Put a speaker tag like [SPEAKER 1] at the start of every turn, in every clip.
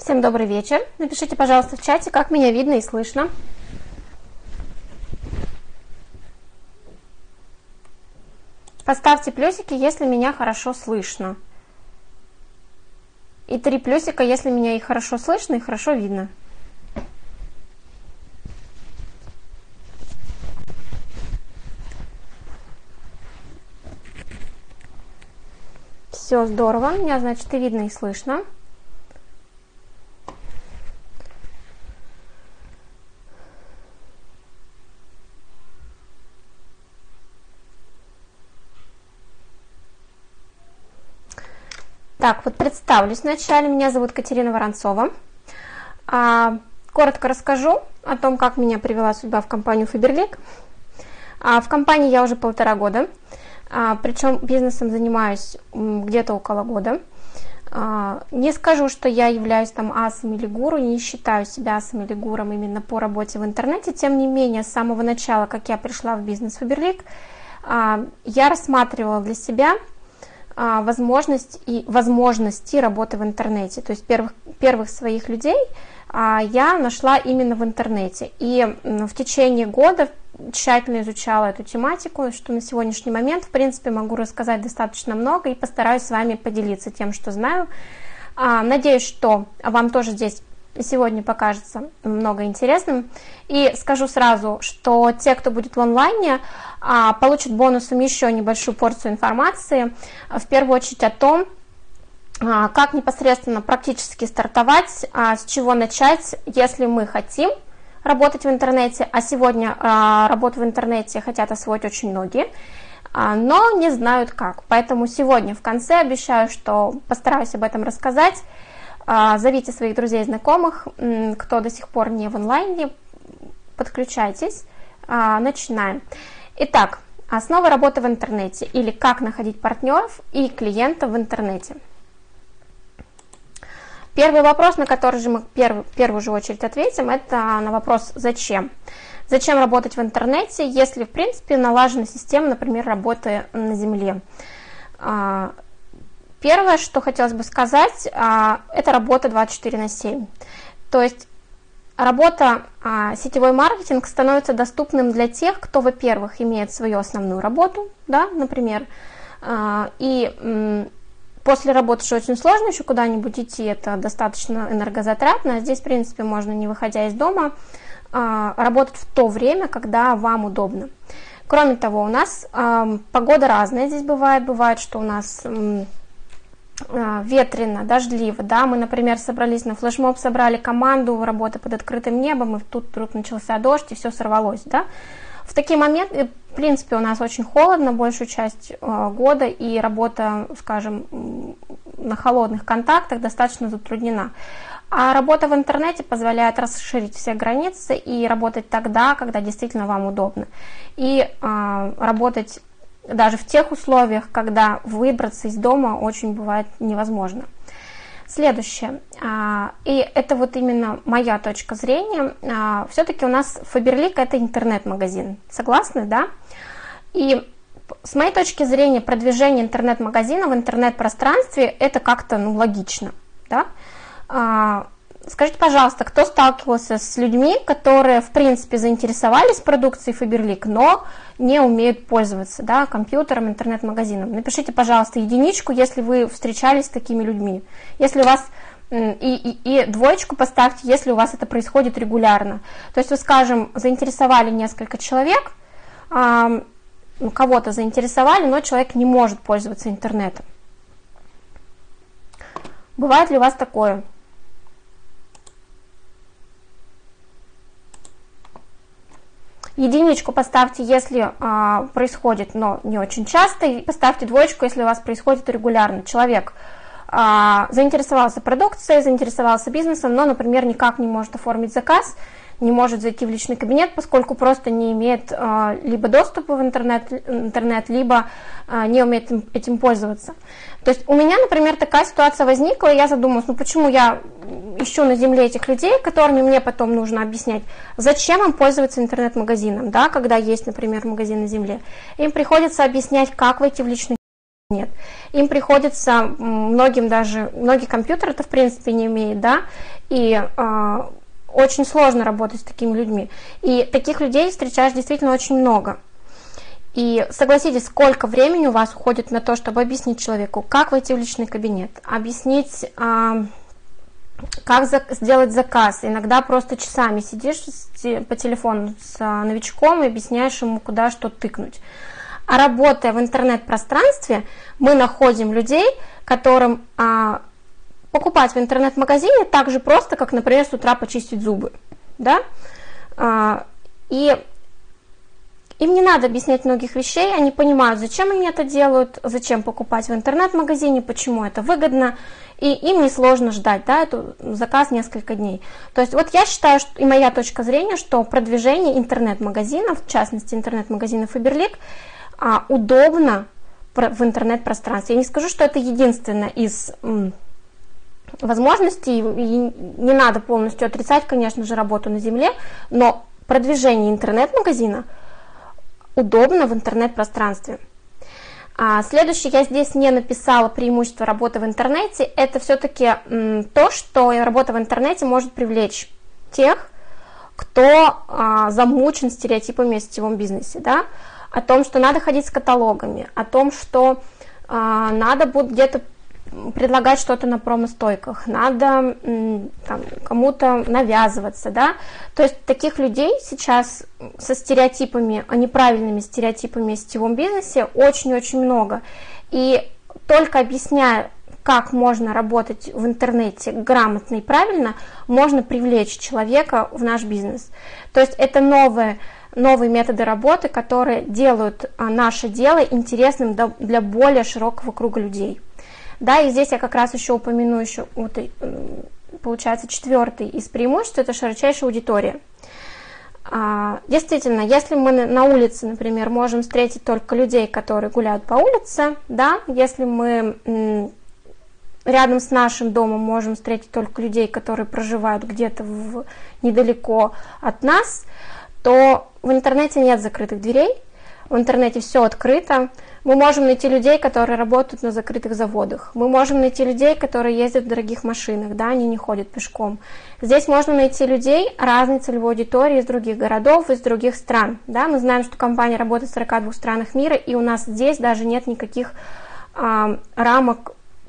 [SPEAKER 1] Всем добрый вечер. Напишите, пожалуйста, в чате, как меня видно и слышно. Поставьте плюсики, если меня хорошо слышно. И 3 плюсика, если меня и хорошо слышно, и хорошо видно. Все здорово, меня, значит, и видно, и слышно. Так, вот представлюсь вначале. Меня зовут Катерина Воронцова. Коротко расскажу о том, как меня привела судьба в компанию Faberlic. В компании я уже 1,5 года, причем бизнесом занимаюсь где-то около года. Не скажу, что я являюсь там асом или гуру, не считаю себя асом или гуром именно по работе в интернете. Тем не менее, с самого начала, как я пришла в бизнес Faberlic, я рассматривала для себя возможности работы в интернете. То есть первых своих людей я нашла именно в интернете. И в течение года тщательно изучала эту тематику, что на сегодняшний момент, в принципе, могу рассказать достаточно много и постараюсь с вами поделиться тем, что знаю. Надеюсь, что вам тоже здесь сегодня покажется много интересным. И скажу сразу, что те, кто будет в онлайне, получат бонусом еще небольшую порцию информации, в первую очередь о том, как непосредственно практически стартовать, с чего начать, если мы хотим работать в интернете, а сегодня работу в интернете хотят освоить очень многие, но не знают как. Поэтому сегодня в конце обещаю, что постараюсь об этом рассказать. Зовите своих друзей и знакомых, кто до сих пор не в онлайне, подключайтесь, начинаем. Итак, основа работы в интернете или как находить партнеров и клиентов в интернете. Первый вопрос, на который же мы в первую же очередь ответим, это на вопрос «Зачем?». Зачем работать в интернете, если в принципе налажена система, например, работы на Земле? Первое, что хотелось бы сказать, это работа 24/7. То есть работа, сетевой маркетинг становится доступным для тех, кто, во-первых, имеет свою основную работу, да, например, и после работы же очень сложно еще куда-нибудь идти, это достаточно энергозатратно. Здесь, в принципе, можно, не выходя из дома, работать в то время, когда вам удобно. Кроме того, у нас погода разная здесь бывает. Бывает, что у нас ветрено, дождливо, да, мы, например, собрались на флешмоб, собрали команду, работа под открытым небом, и тут вдруг начался дождь, и все сорвалось, да. В такие моменты, в принципе, у нас очень холодно большую часть года, и работа, скажем, на холодных контактах достаточно затруднена. А работа в интернете позволяет расширить все границы и работать тогда, когда действительно вам удобно. И работать даже в тех условиях, когда выбраться из дома очень бывает невозможно. Следующее, и это вот именно моя точка зрения, все-таки у нас Faberlic это интернет-магазин, согласны, да? И с моей точки зрения продвижение интернет-магазина в интернет-пространстве это как-то логично, да? Скажите, пожалуйста, кто сталкивался с людьми, которые, в принципе, заинтересовались продукцией Faberlic, но не умеют пользоваться, да, компьютером, интернет-магазином? Напишите, пожалуйста, единичку, если вы встречались с такими людьми. Если у вас и двоечку поставьте, если у вас это происходит регулярно. То есть вы, скажем, заинтересовали несколько человек, кого-то заинтересовали, но человек не может пользоваться интернетом. Бывает ли у вас такое? Единичку поставьте, если происходит, но не очень часто, и поставьте двоечку, если у вас происходит регулярно. Человек заинтересовался продукцией, заинтересовался бизнесом, но, например, никак не может оформить заказ, не может зайти в личный кабинет, поскольку просто не имеет либо доступа в интернет, либо не умеет этим пользоваться. То есть у меня, например, такая ситуация возникла, и я задумалась, почему я ищу на Земле этих людей, которыми мне потом нужно объяснять, зачем им пользоваться интернет-магазином, да, когда есть, например, магазин на Земле. Им приходится объяснять, как войти в личный нет. Им приходится, многие компьютеры это в принципе не имеют, да, и очень сложно работать с такими людьми. И таких людей встречаешь действительно очень много. И согласитесь, сколько времени у вас уходит на то, чтобы объяснить человеку, как войти в личный кабинет, объяснить, как сделать заказ. Иногда просто часами сидишь по телефону с новичком и объясняешь ему, куда что тыкнуть. А работая в интернет-пространстве, мы находим людей, которым покупать в интернет-магазине так же просто, как, например, с утра почистить зубы. Да? И им не надо объяснять многих вещей, они понимают, зачем они это делают, зачем покупать в интернет-магазине, почему это выгодно, и им несложно ждать, да, этот заказ несколько дней. То есть вот я считаю, и моя точка зрения, что продвижение интернет-магазинов, в частности интернет-магазинов Фаберлик, удобно в интернет-пространстве. Я не скажу, что это единственное из возможностей, и не надо полностью отрицать, конечно же, работу на земле, но продвижение интернет-магазина удобно в интернет-пространстве. Следующее, я здесь не написала преимущество работы в интернете, это все-таки то, что работа в интернете может привлечь тех, кто замучен стереотипами о сетевом бизнесе, да? О том, что надо ходить с каталогами, о том, что надо будет где-то предлагать что-то на промо-стойках, надо кому-то навязываться, да, то есть таких людей сейчас со стереотипами, неправильными стереотипами о сетевом бизнесе очень-очень много, и только объясняя, как можно работать в интернете грамотно и правильно, можно привлечь человека в наш бизнес, то есть это новые методы работы, которые делают наше дело интересным для более широкого круга людей. Да, и здесь я как раз еще упомяну, получается, четвертый из преимуществ, это широчайшая аудитория. Действительно, если мы на улице, например, можем встретить только людей, которые гуляют по улице, да, если мы рядом с нашим домом можем встретить только людей, которые проживают где-то недалеко от нас, то в интернете нет закрытых дверей, в интернете все открыто. Мы можем найти людей, которые работают на закрытых заводах. Мы можем найти людей, которые ездят в дорогих машинах, да, они не ходят пешком. Здесь можно найти людей разной целевой аудитории из других городов, из других стран. Да. Мы знаем, что компания работает в 42 странах мира, и у нас здесь даже нет никаких рамок,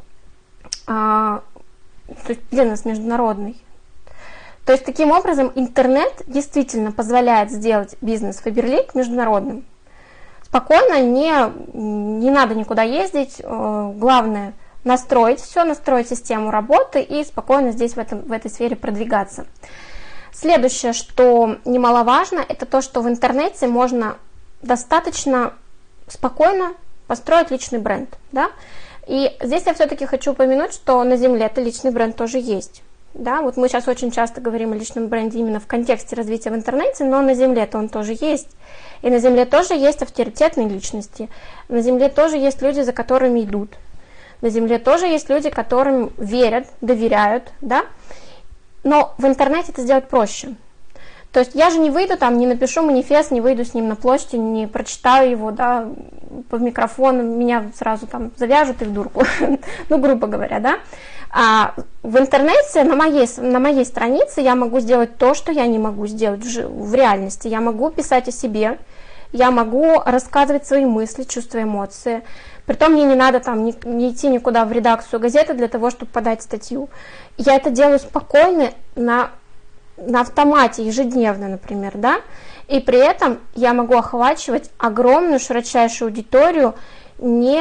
[SPEAKER 1] то есть бизнес международный. То есть таким образом интернет действительно позволяет сделать бизнес Фаберлик международным. Спокойно, не надо никуда ездить, главное настроить все, настроить систему работы и спокойно здесь в этой сфере продвигаться. Следующее, что немаловажно, это то, что в интернете можно достаточно спокойно построить личный бренд. Да? И здесь я все-таки хочу упомянуть, что на земле-то личный бренд тоже есть. Да, вот мы сейчас очень часто говорим о личном бренде именно в контексте развития в интернете, но на земле-то он тоже есть. И на земле тоже есть авторитетные личности. На земле тоже есть люди, за которыми идут. На земле тоже есть люди, которым верят, доверяют, да. Но в интернете это сделать проще. То есть я же не выйду там, не напишу манифест, не выйду с ним на площадь, не прочитаю его, да, по микрофону, меня сразу там завяжут и в дурку, ну, грубо говоря, да. А в интернете, на моей странице я могу сделать то, что я не могу сделать в реальности. Я могу писать о себе, я могу рассказывать свои мысли, чувства, эмоции. Притом мне не надо там не идти никуда в редакцию газеты для того, чтобы подать статью. Я это делаю спокойно, на автомате, ежедневно, например, да, и при этом я могу охватывать огромную, широчайшую аудиторию, не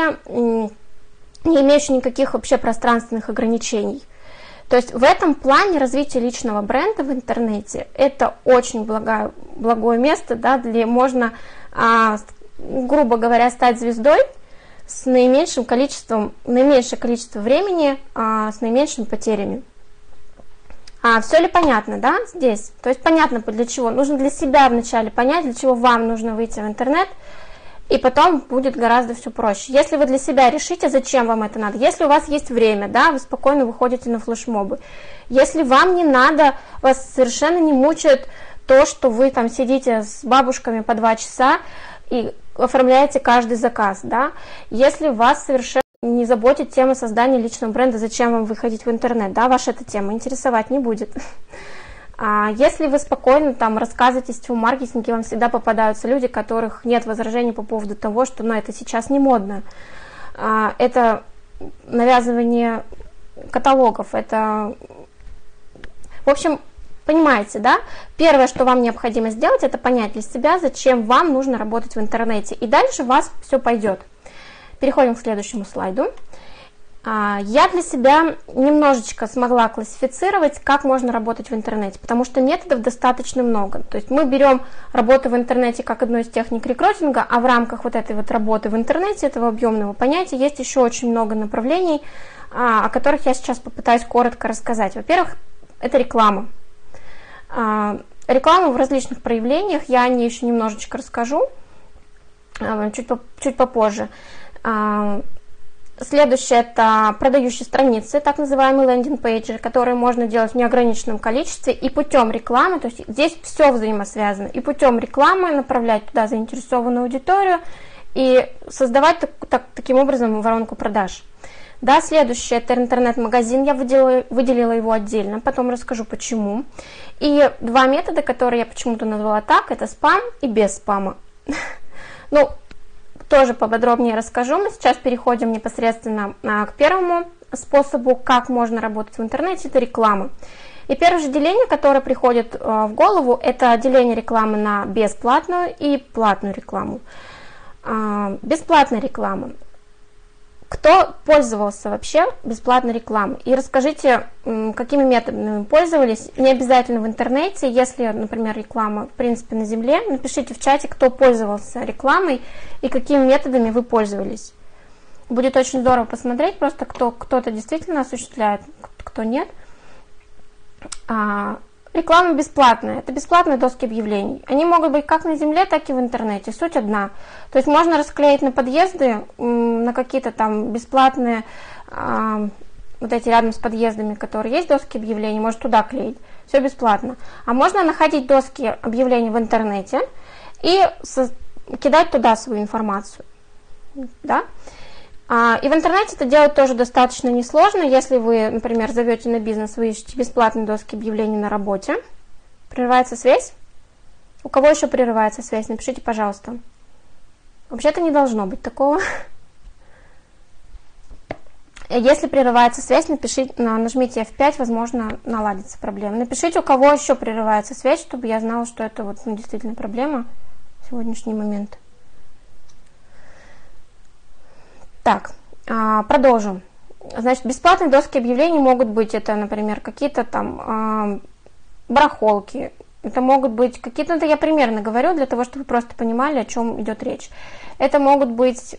[SPEAKER 1] имеющую никаких вообще пространственных ограничений. То есть в этом плане развитие личного бренда в интернете – это очень благое место, да, где можно, грубо говоря, стать звездой с наименьшее количество времени, с наименьшими потерями. Все ли понятно, да, здесь? То есть понятно, для чего. Нужно для себя вначале понять, для чего вам нужно выйти в интернет, и потом будет гораздо все проще. Если вы для себя решите, зачем вам это надо, если у вас есть время, да, вы спокойно выходите на флешмобы. Если вам не надо, вас совершенно не мучает то, что вы там сидите с бабушками по 2 часа, и оформляете каждый заказ, да. Если вас совершенно не заботит тема создания личного бренда, зачем вам выходить в интернет, да, ваша эта тема интересовать не будет. А если вы спокойно там рассказываете о сетевом маркетинге, вам всегда попадаются люди, у которых нет возражений по поводу того, что это сейчас не модно. Это навязывание каталогов, это... В общем, понимаете, да? Первое, что вам необходимо сделать, это понять для себя, зачем вам нужно работать в интернете. И дальше у вас все пойдет. Переходим к следующему слайду. Я для себя немножечко смогла классифицировать, как можно работать в интернете, потому что методов достаточно много. То есть мы берем работу в интернете как одну из техник рекрутинга, а в рамках вот этой вот работы в интернете, этого объемного понятия, есть еще очень много направлений, о которых я сейчас попытаюсь коротко рассказать. Во-первых, это реклама. Реклама в различных проявлениях, я о ней еще немножечко расскажу, чуть попозже. Следующее – это продающие страницы, так называемые лендинг-пейджи, которые можно делать в неограниченном количестве и путем рекламы, то есть здесь все взаимосвязано, и путем рекламы направлять туда заинтересованную аудиторию и создавать таким образом воронку продаж. Да, следующее – это интернет-магазин, я выделила его отдельно, потом расскажу почему. И два метода, которые я почему-то назвала так, это спам и без спама. Ну, тоже поподробнее расскажу. Мы сейчас переходим непосредственно к первому способу, как можно работать в интернете, это реклама. И первое же деление, которое приходит в голову, это деление рекламы на бесплатную и платную рекламу. Бесплатная реклама. Кто пользовался вообще бесплатной рекламой? И расскажите, какими методами пользовались. Не обязательно в интернете. Если, например, реклама в принципе на земле, напишите в чате, кто пользовался рекламой и какими методами вы пользовались. Будет очень здорово посмотреть, просто кто-то действительно осуществляет, кто нет. Реклама бесплатная. Это бесплатные доски объявлений. Они могут быть как на земле, так и в интернете. Суть одна. То есть можно расклеить на подъезды, на какие-то там бесплатные, вот эти рядом с подъездами, которые есть доски объявлений, может туда клеить. Все бесплатно. А можно находить доски объявлений в интернете и кидать туда свою информацию. Да? И в интернете это делать тоже достаточно несложно. Если вы, например, зовете на бизнес, вы ищете бесплатные доски объявлений на работе. Прерывается связь? У кого еще прерывается связь? Напишите, пожалуйста. Вообще-то не должно быть такого. Если прерывается связь, нажмите F5, возможно, наладится проблема. Напишите, у кого еще прерывается связь, чтобы я знала, что это действительно проблема в сегодняшний момент. Так, продолжим. Значит, бесплатные доски объявлений могут быть, это, например, какие-то там барахолки, это могут быть какие-то, это я примерно говорю, для того, чтобы вы просто понимали, о чем идет речь. Это могут быть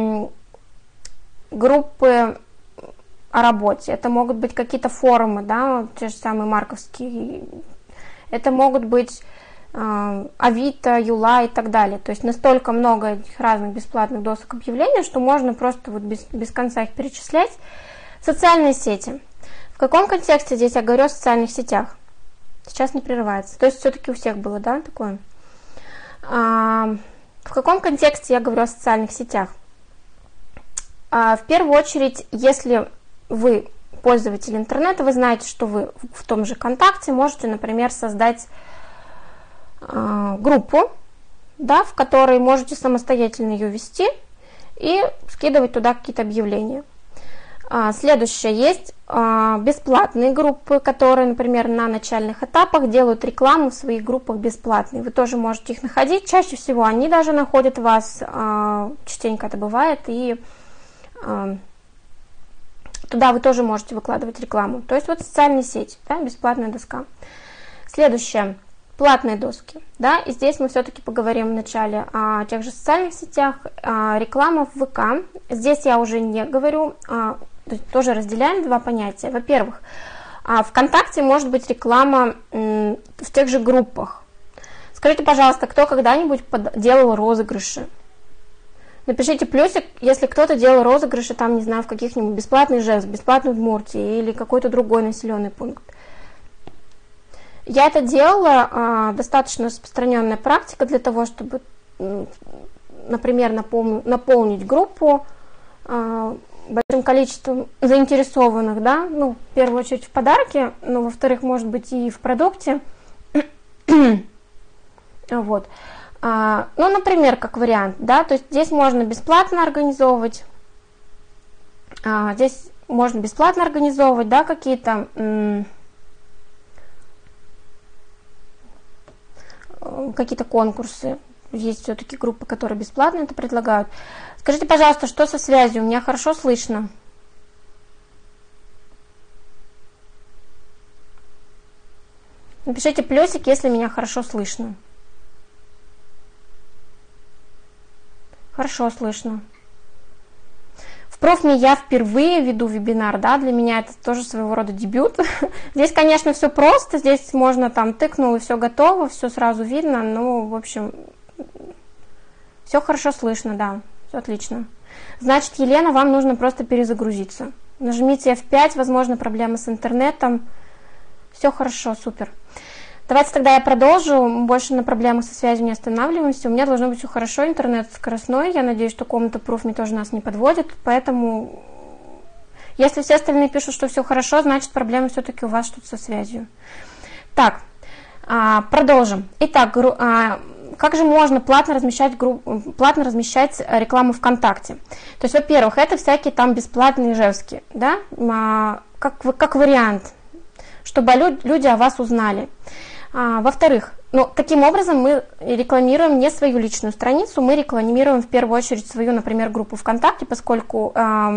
[SPEAKER 1] группы о работе, это могут быть какие-то форумы, да, те же самые марковские, это могут быть Авито, Юла и так далее. То есть настолько много этих разных бесплатных досок объявлений, что можно просто без конца их перечислять. Социальные сети. В каком контексте здесь я говорю о социальных сетях? Сейчас не прерывается. То есть все-таки у всех было, да, такое? В каком контексте я говорю о социальных сетях? В первую очередь, если вы пользователь интернета, вы знаете, что вы в том же ВКонтакте можете, например, создать группу, да, в которой можете самостоятельно ее вести и скидывать туда какие-то объявления. Следующее, есть бесплатные группы, которые, например, на начальных этапах делают рекламу в своих группах бесплатные. Вы тоже можете их находить. Чаще всего они даже находят вас, частенько это бывает, и туда вы тоже можете выкладывать рекламу. То есть вот социальные сети, да, бесплатная доска. Следующее. Платные доски, да, и здесь мы все-таки поговорим вначале о тех же социальных сетях, реклама в ВК. Здесь я уже не говорю, тоже разделяем два понятия. Во-первых, ВКонтакте может быть реклама в тех же группах. Скажите, пожалуйста, кто когда-нибудь делал розыгрыши? Напишите плюсик, если кто-то делал розыгрыши, там, не знаю, в каких-нибудь бесплатный Ижевск, бесплатный Удмуртии или какой-то другой населенный пункт. Я это делала, достаточно распространенная практика для того, чтобы например, наполнить группу большим количеством заинтересованных, да, ну, в первую очередь в подарке, но, во-вторых, может быть, и в продукте. Вот. Ну, например, как вариант, да, то есть здесь можно бесплатно организовывать, да, какие-то конкурсы. Есть все-таки группы, которые бесплатно это предлагают. Скажите, пожалуйста, что со связью? Меня хорошо слышно? Напишите плюсик, если меня хорошо слышно. Хорошо слышно. В профме я впервые веду вебинар, да, для меня это тоже своего рода дебют. Здесь, конечно, все просто, здесь можно там тыкнул и все готово, все сразу видно, ну, в общем, все хорошо слышно, да, все отлично. Значит, Елена, вам нужно просто перезагрузиться. Нажмите F5, возможно, проблемы с интернетом. Все хорошо, супер. Давайте тогда я продолжу, больше на проблемах со связью не останавливаемся. У меня должно быть все хорошо, интернет скоростной, я надеюсь, что комната Профми тоже нас не подводит, поэтому, если все остальные пишут, что все хорошо, значит, проблема все-таки у вас что-то со связью. Так, продолжим. Итак, как же можно платно размещать рекламу ВКонтакте? То есть, во-первых, это всякие там бесплатные ижевские, да, как вариант, чтобы люди о вас узнали. Во-вторых, ну, таким образом мы рекламируем не свою личную страницу, мы рекламируем в первую очередь свою, например, группу ВКонтакте, поскольку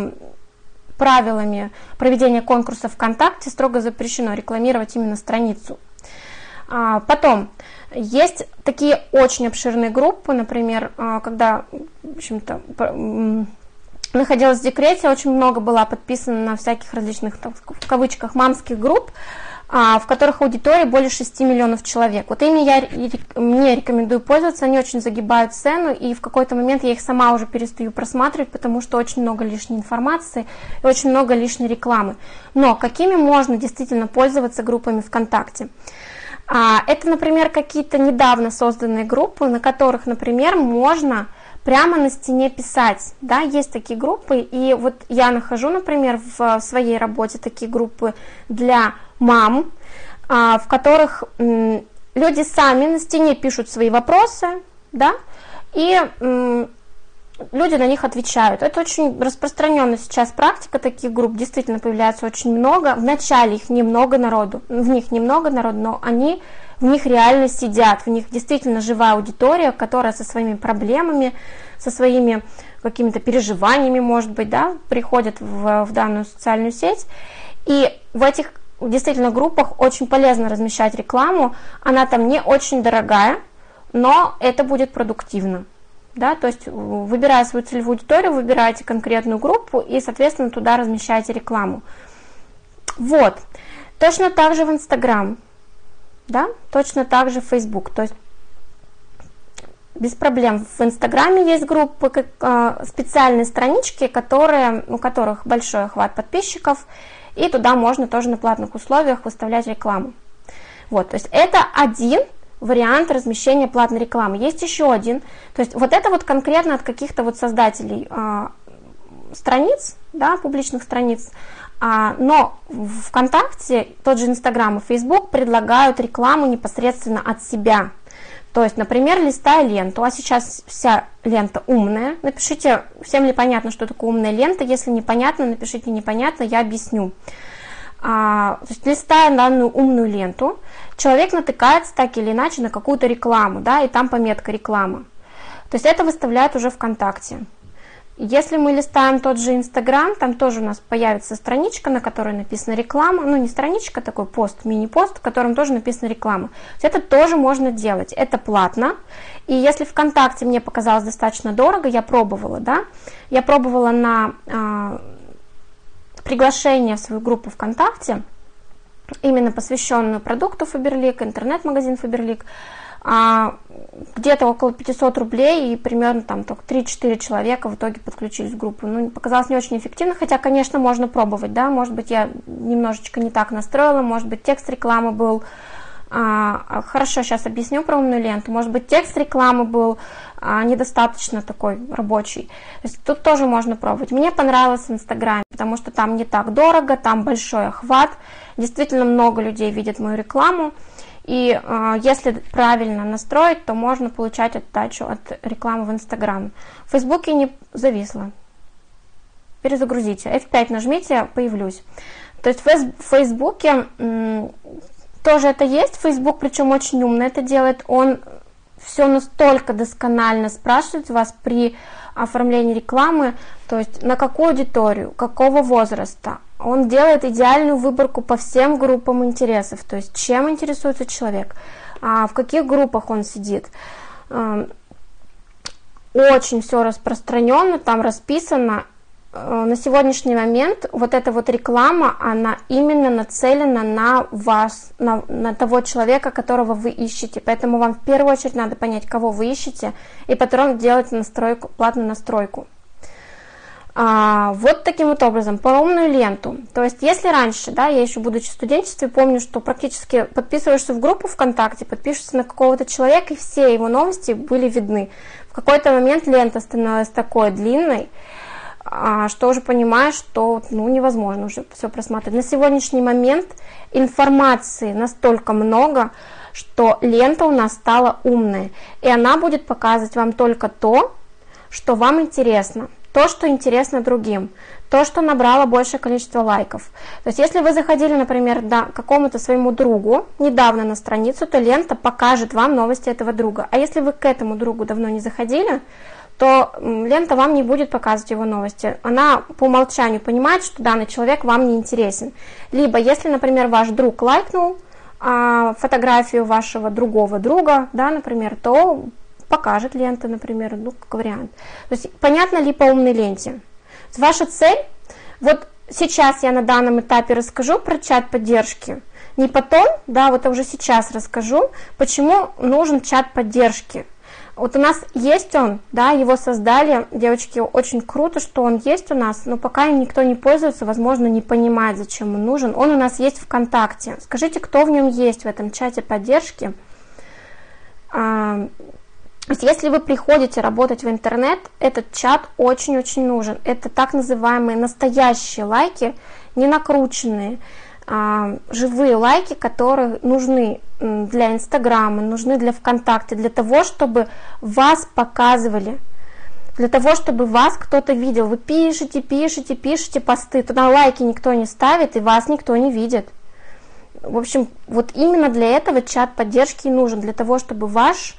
[SPEAKER 1] правилами проведения конкурса ВКонтакте строго запрещено рекламировать именно страницу. Потом, есть такие очень обширные группы, например, когда, в общем-то, находилась в декрете, очень много была подписана на всяких различных, в кавычках, мамских групп, в которых аудитория более 6 миллионов человек. Вот ими я не рекомендую пользоваться, они очень загибают цену, и в какой-то момент я их сама уже перестаю просматривать, потому что очень много лишней информации и очень много лишней рекламы. Но какими можно действительно пользоваться группами ВКонтакте? Это, например, какие-то недавно созданные группы, на которых, например, можно прямо на стене писать, да, есть такие группы, и вот я нахожу, например, в своей работе такие группы для мам, в которых люди сами на стене пишут свои вопросы, да, и люди на них отвечают. Это очень распространенная сейчас практика таких групп, действительно появляется очень много. Вначале в них немного народу, но они в них реально сидят, в них действительно живая аудитория, которая со своими проблемами, со своими какими-то переживаниями, может быть, да, приходит в данную социальную сеть. И в этих действительно группах очень полезно размещать рекламу, она там не очень дорогая, но это будет продуктивно. Да, то есть, выбирая свою целевую аудиторию, выбирайте конкретную группу и, соответственно, туда размещайте рекламу. Вот. Точно так же в Инстаграм, да, точно так же в Facebook. То есть, без проблем. В Инстаграме есть группы, специальные странички, у которых большой охват подписчиков, и туда можно тоже на платных условиях выставлять рекламу. Вот, то есть, это один вариант размещения платной рекламы. Есть еще один, то есть вот это вот конкретно от каких-то вот создателей страниц, да, публичных страниц, но в ВКонтакте, тот же Инстаграм и Фейсбук предлагают рекламу непосредственно от себя. То есть, например, листая ленту, а сейчас вся лента умная, напишите, всем ли понятно, что такое умная лента, если непонятно, напишите непонятно, я объясню. То есть, листая данную умную ленту, человек натыкается так или иначе на какую-то рекламу, да, и там пометка реклама. То есть это выставляют уже ВКонтакте. Если мы листаем тот же Инстаграм, там тоже у нас появится страничка, на которой написана реклама, ну не страничка, такой пост, мини-пост, в котором тоже написана реклама. Это тоже можно делать, это платно. И если ВКонтакте мне показалось достаточно дорого, я пробовала, да, я пробовала на приглашение в свою группу ВКонтакте, именно посвященную продукту Faberlic, интернет-магазин Faberlic, где-то около 500 рублей, и примерно там только 3-4 человека в итоге подключились в группу. Ну, показалось не очень эффективно, хотя, конечно, можно пробовать, да, может быть, я немножечко не так настроила, может быть, текст рекламы был Хорошо, сейчас объясню про умную ленту. Может быть, текст рекламы был недостаточно такой рабочий. То есть тут тоже можно пробовать. Мне понравилось в Инстаграме, потому что там не так дорого, там большой охват. Действительно много людей видят мою рекламу. И если правильно настроить, то можно получать отдачу от рекламы в Инстаграм. В Фейсбуке не зависло. Перезагрузите. F5 нажмите, появлюсь. То есть в Фейсбуке тоже это есть. Фейсбук, причем очень умно это делает. Он все настолько досконально спрашивает вас при оформлении рекламы, то есть на какую аудиторию, какого возраста. Он делает идеальную выборку по всем группам интересов, то есть чем интересуется человек, в каких группах он сидит. Очень все распространенно, там расписано. На сегодняшний момент вот эта вот реклама, она именно нацелена на вас, на того человека, которого вы ищете. Поэтому вам в первую очередь надо понять, кого вы ищете, и потом делать настройку, платную настройку. Вот таким вот образом, по умную ленту. То есть, если раньше, да, я еще будучи в студенчестве, помню, что практически подписываешься в группу ВКонтакте, подпишешься на какого-то человека, и все его новости были видны. В какой-то момент лента становилась такой длинной, что уже понимаешь, что невозможно уже все просматривать. На сегодняшний момент информации настолько много, что лента у нас стала умная. И она будет показывать вам только то, что вам интересно, то, что интересно другим, то, что набрало большее количество лайков. То есть, если вы заходили, например, какому-то своему другу недавно на страницу, то лента покажет вам новости этого друга. А если вы к этому другу давно не заходили, то лента вам не будет показывать его новости. Она по умолчанию понимает, что данный человек вам не интересен. Либо, если, например, ваш друг лайкнул фотографию вашего другого друга, да, например, то покажет лента, например, как вариант. То есть, понятно ли по умной ленте? Ваша цель, вот сейчас я на данном этапе расскажу про чат поддержки, не потом, да, вот уже сейчас расскажу, почему нужен чат поддержки. Вот у нас есть он, да, его создали, девочки, очень круто, что он есть у нас, но пока им никто не пользуется, возможно, не понимает, зачем он нужен. Он у нас есть ВКонтакте. Скажите, кто в нем есть, в этом чате поддержки? То есть, если вы приходите работать в интернет, этот чат очень-очень нужен. Это так называемые настоящие лайки, не накрученные, живые лайки, которые нужны для Инстаграма, нужны для ВКонтакте, для того, чтобы вас показывали, для того, чтобы вас кто-то видел. Вы пишете посты, туда лайки никто не ставит, и вас никто не видит. В общем, вот именно для этого чат поддержки и нужен, для того, чтобы ваш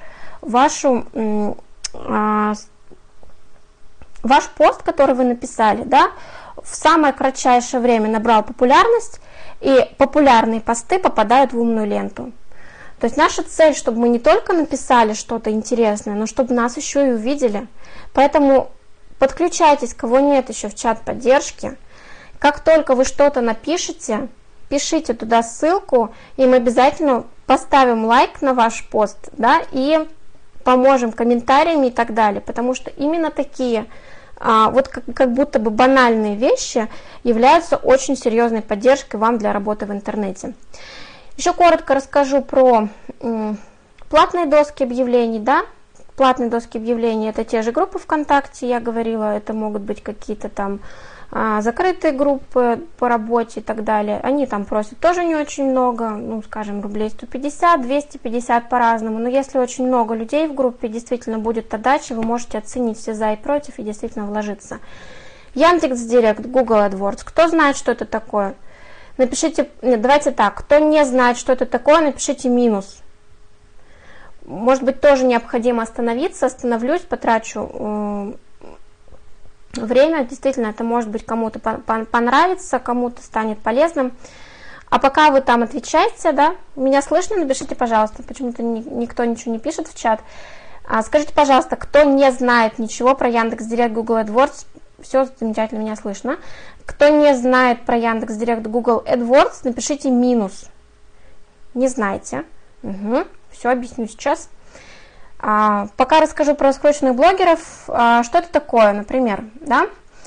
[SPEAKER 1] пост, который вы написали, да, в самое кратчайшее время набрал популярность, и популярные посты попадают в умную ленту. То есть наша цель, чтобы мы не только написали что-то интересное, но чтобы нас еще и увидели. Поэтому подключайтесь, кого нет еще в чат поддержки. Как только вы что-то напишите, пишите туда ссылку, и мы обязательно поставим лайк на ваш пост, да, и поможем комментариями и так далее. Потому что именно такие вот как будто бы банальные вещи являются очень серьезной поддержкой вам для работы в интернете. Еще коротко расскажу про платные доски объявлений, да. Платные доски объявлений — это те же группы ВКонтакте, я говорила, это могут быть какие-то там закрытые группы по работе и так далее. Они там просят тоже не очень много, скажем, рублей 150, 250 по-разному. Но если очень много людей в группе, действительно будет отдача, вы можете оценить все за и против и действительно вложиться. Яндекс.Директ, Google AdWords. Кто знает, что это такое? Напишите, давайте так, кто не знает, что это такое, напишите минус. Может быть, тоже необходимо остановиться, остановлюсь, потрачу время, действительно, это может быть кому-то понравится, кому-то станет полезным. А пока вы там отвечаете, да, меня слышно, напишите, пожалуйста, почему-то никто ничего не пишет в чат. Скажите, пожалуйста, кто не знает ничего про Яндекс.Директ, Google AdWords, все замечательно, меня слышно. Кто не знает про Яндекс.Директ, Google AdWords, напишите минус. Не знаете. Угу. Все объясню сейчас. Пока расскажу про раскрученных блогеров. Что это такое, например, да?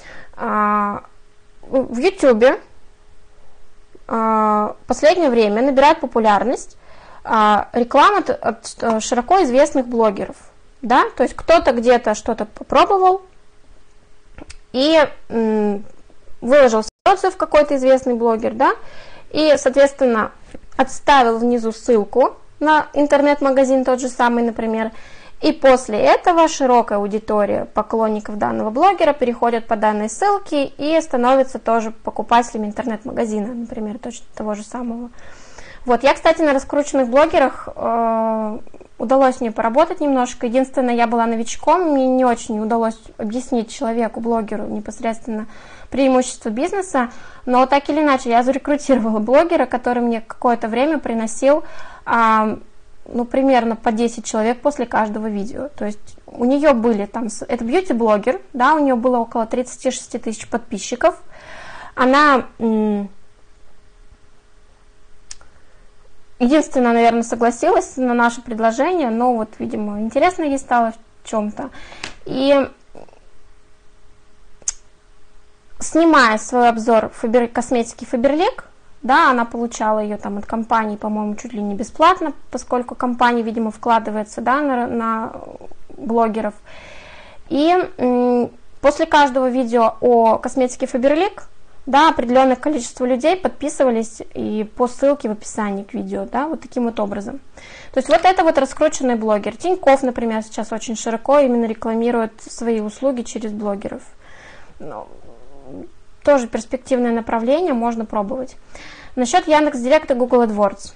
[SPEAKER 1] В YouTube в последнее время набирает популярность реклама от широко известных блогеров, да, то есть кто-то где-то что-то попробовал и выложил отзыв какой-то известный блогер, да, и, соответственно, отставил внизу ссылку на интернет-магазин тот же самый, например, и после этого широкая аудитория поклонников данного блогера переходят по данной ссылке и становятся тоже покупателями интернет-магазина, например, точно того же самого. Вот, я, кстати, на раскрученных блогерах удалось мне поработать немножко. Единственное, я была новичком, мне не очень удалось объяснить человеку, блогеру, непосредственно преимущества бизнеса, но так или иначе я зарекрутировала блогера, который мне какое-то время приносил примерно по 10 человек после каждого видео. То есть у нее были там, это бьюти-блогер, да, у нее было около 36 тысяч подписчиков. Она единственное, наверное, согласилась на наше предложение, но вот, видимо, интересно ей стало в чем-то. И снимая свой обзор косметики Faberlic, да, она получала ее там от компании, по-моему, чуть ли не бесплатно, поскольку компания, видимо, вкладывается, да, на блогеров. И после каждого видео о косметике Faberlic, да, определенное количество людей подписывались и по ссылке в описании к видео, да, вот таким вот образом. То есть вот это вот раскрученный блогер. Тинькофф, например, сейчас очень широко именно рекламирует свои услуги через блогеров. Тоже перспективное направление, можно пробовать. Насчет Яндекс.Директ и Google AdWords.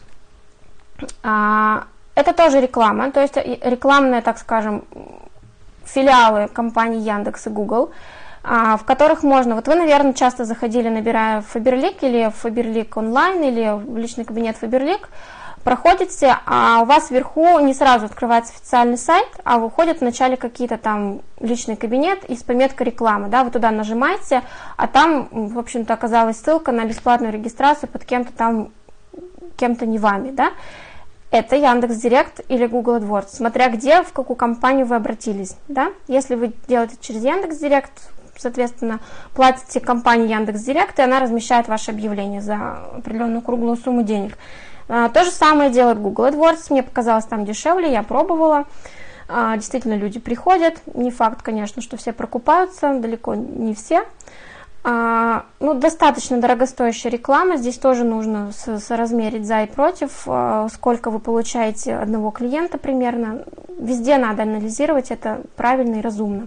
[SPEAKER 1] Это тоже реклама, то есть рекламные, так скажем, филиалы компаний Яндекс и Google, в которых можно, вот вы, наверное, часто заходили, набирая Faberlic или Faberlic онлайн, или в личный кабинет Faberlic, проходите, а у вас вверху не сразу открывается официальный сайт, а выходит вначале какие-то там личный кабинет и с пометкой реклама, да, вы туда нажимаете, а там, в общем-то, оказалась ссылка на бесплатную регистрацию под кем-то там, кем-то не вами, да. Это Яндекс.Директ или Google AdWords, смотря где, в какую компанию вы обратились, да. Если вы делаете через Яндекс.Директ, соответственно, платите компании Яндекс.Директ, и она размещает ваше объявление за определенную круглую сумму денег. То же самое делает Google AdWords, мне показалось там дешевле, я пробовала, действительно люди приходят, не факт, конечно, что все прокупаются, далеко не все. Достаточно дорогостоящая реклама, здесь тоже нужно соразмерить за и против, сколько вы получаете одного клиента примерно, везде надо анализировать это правильно и разумно.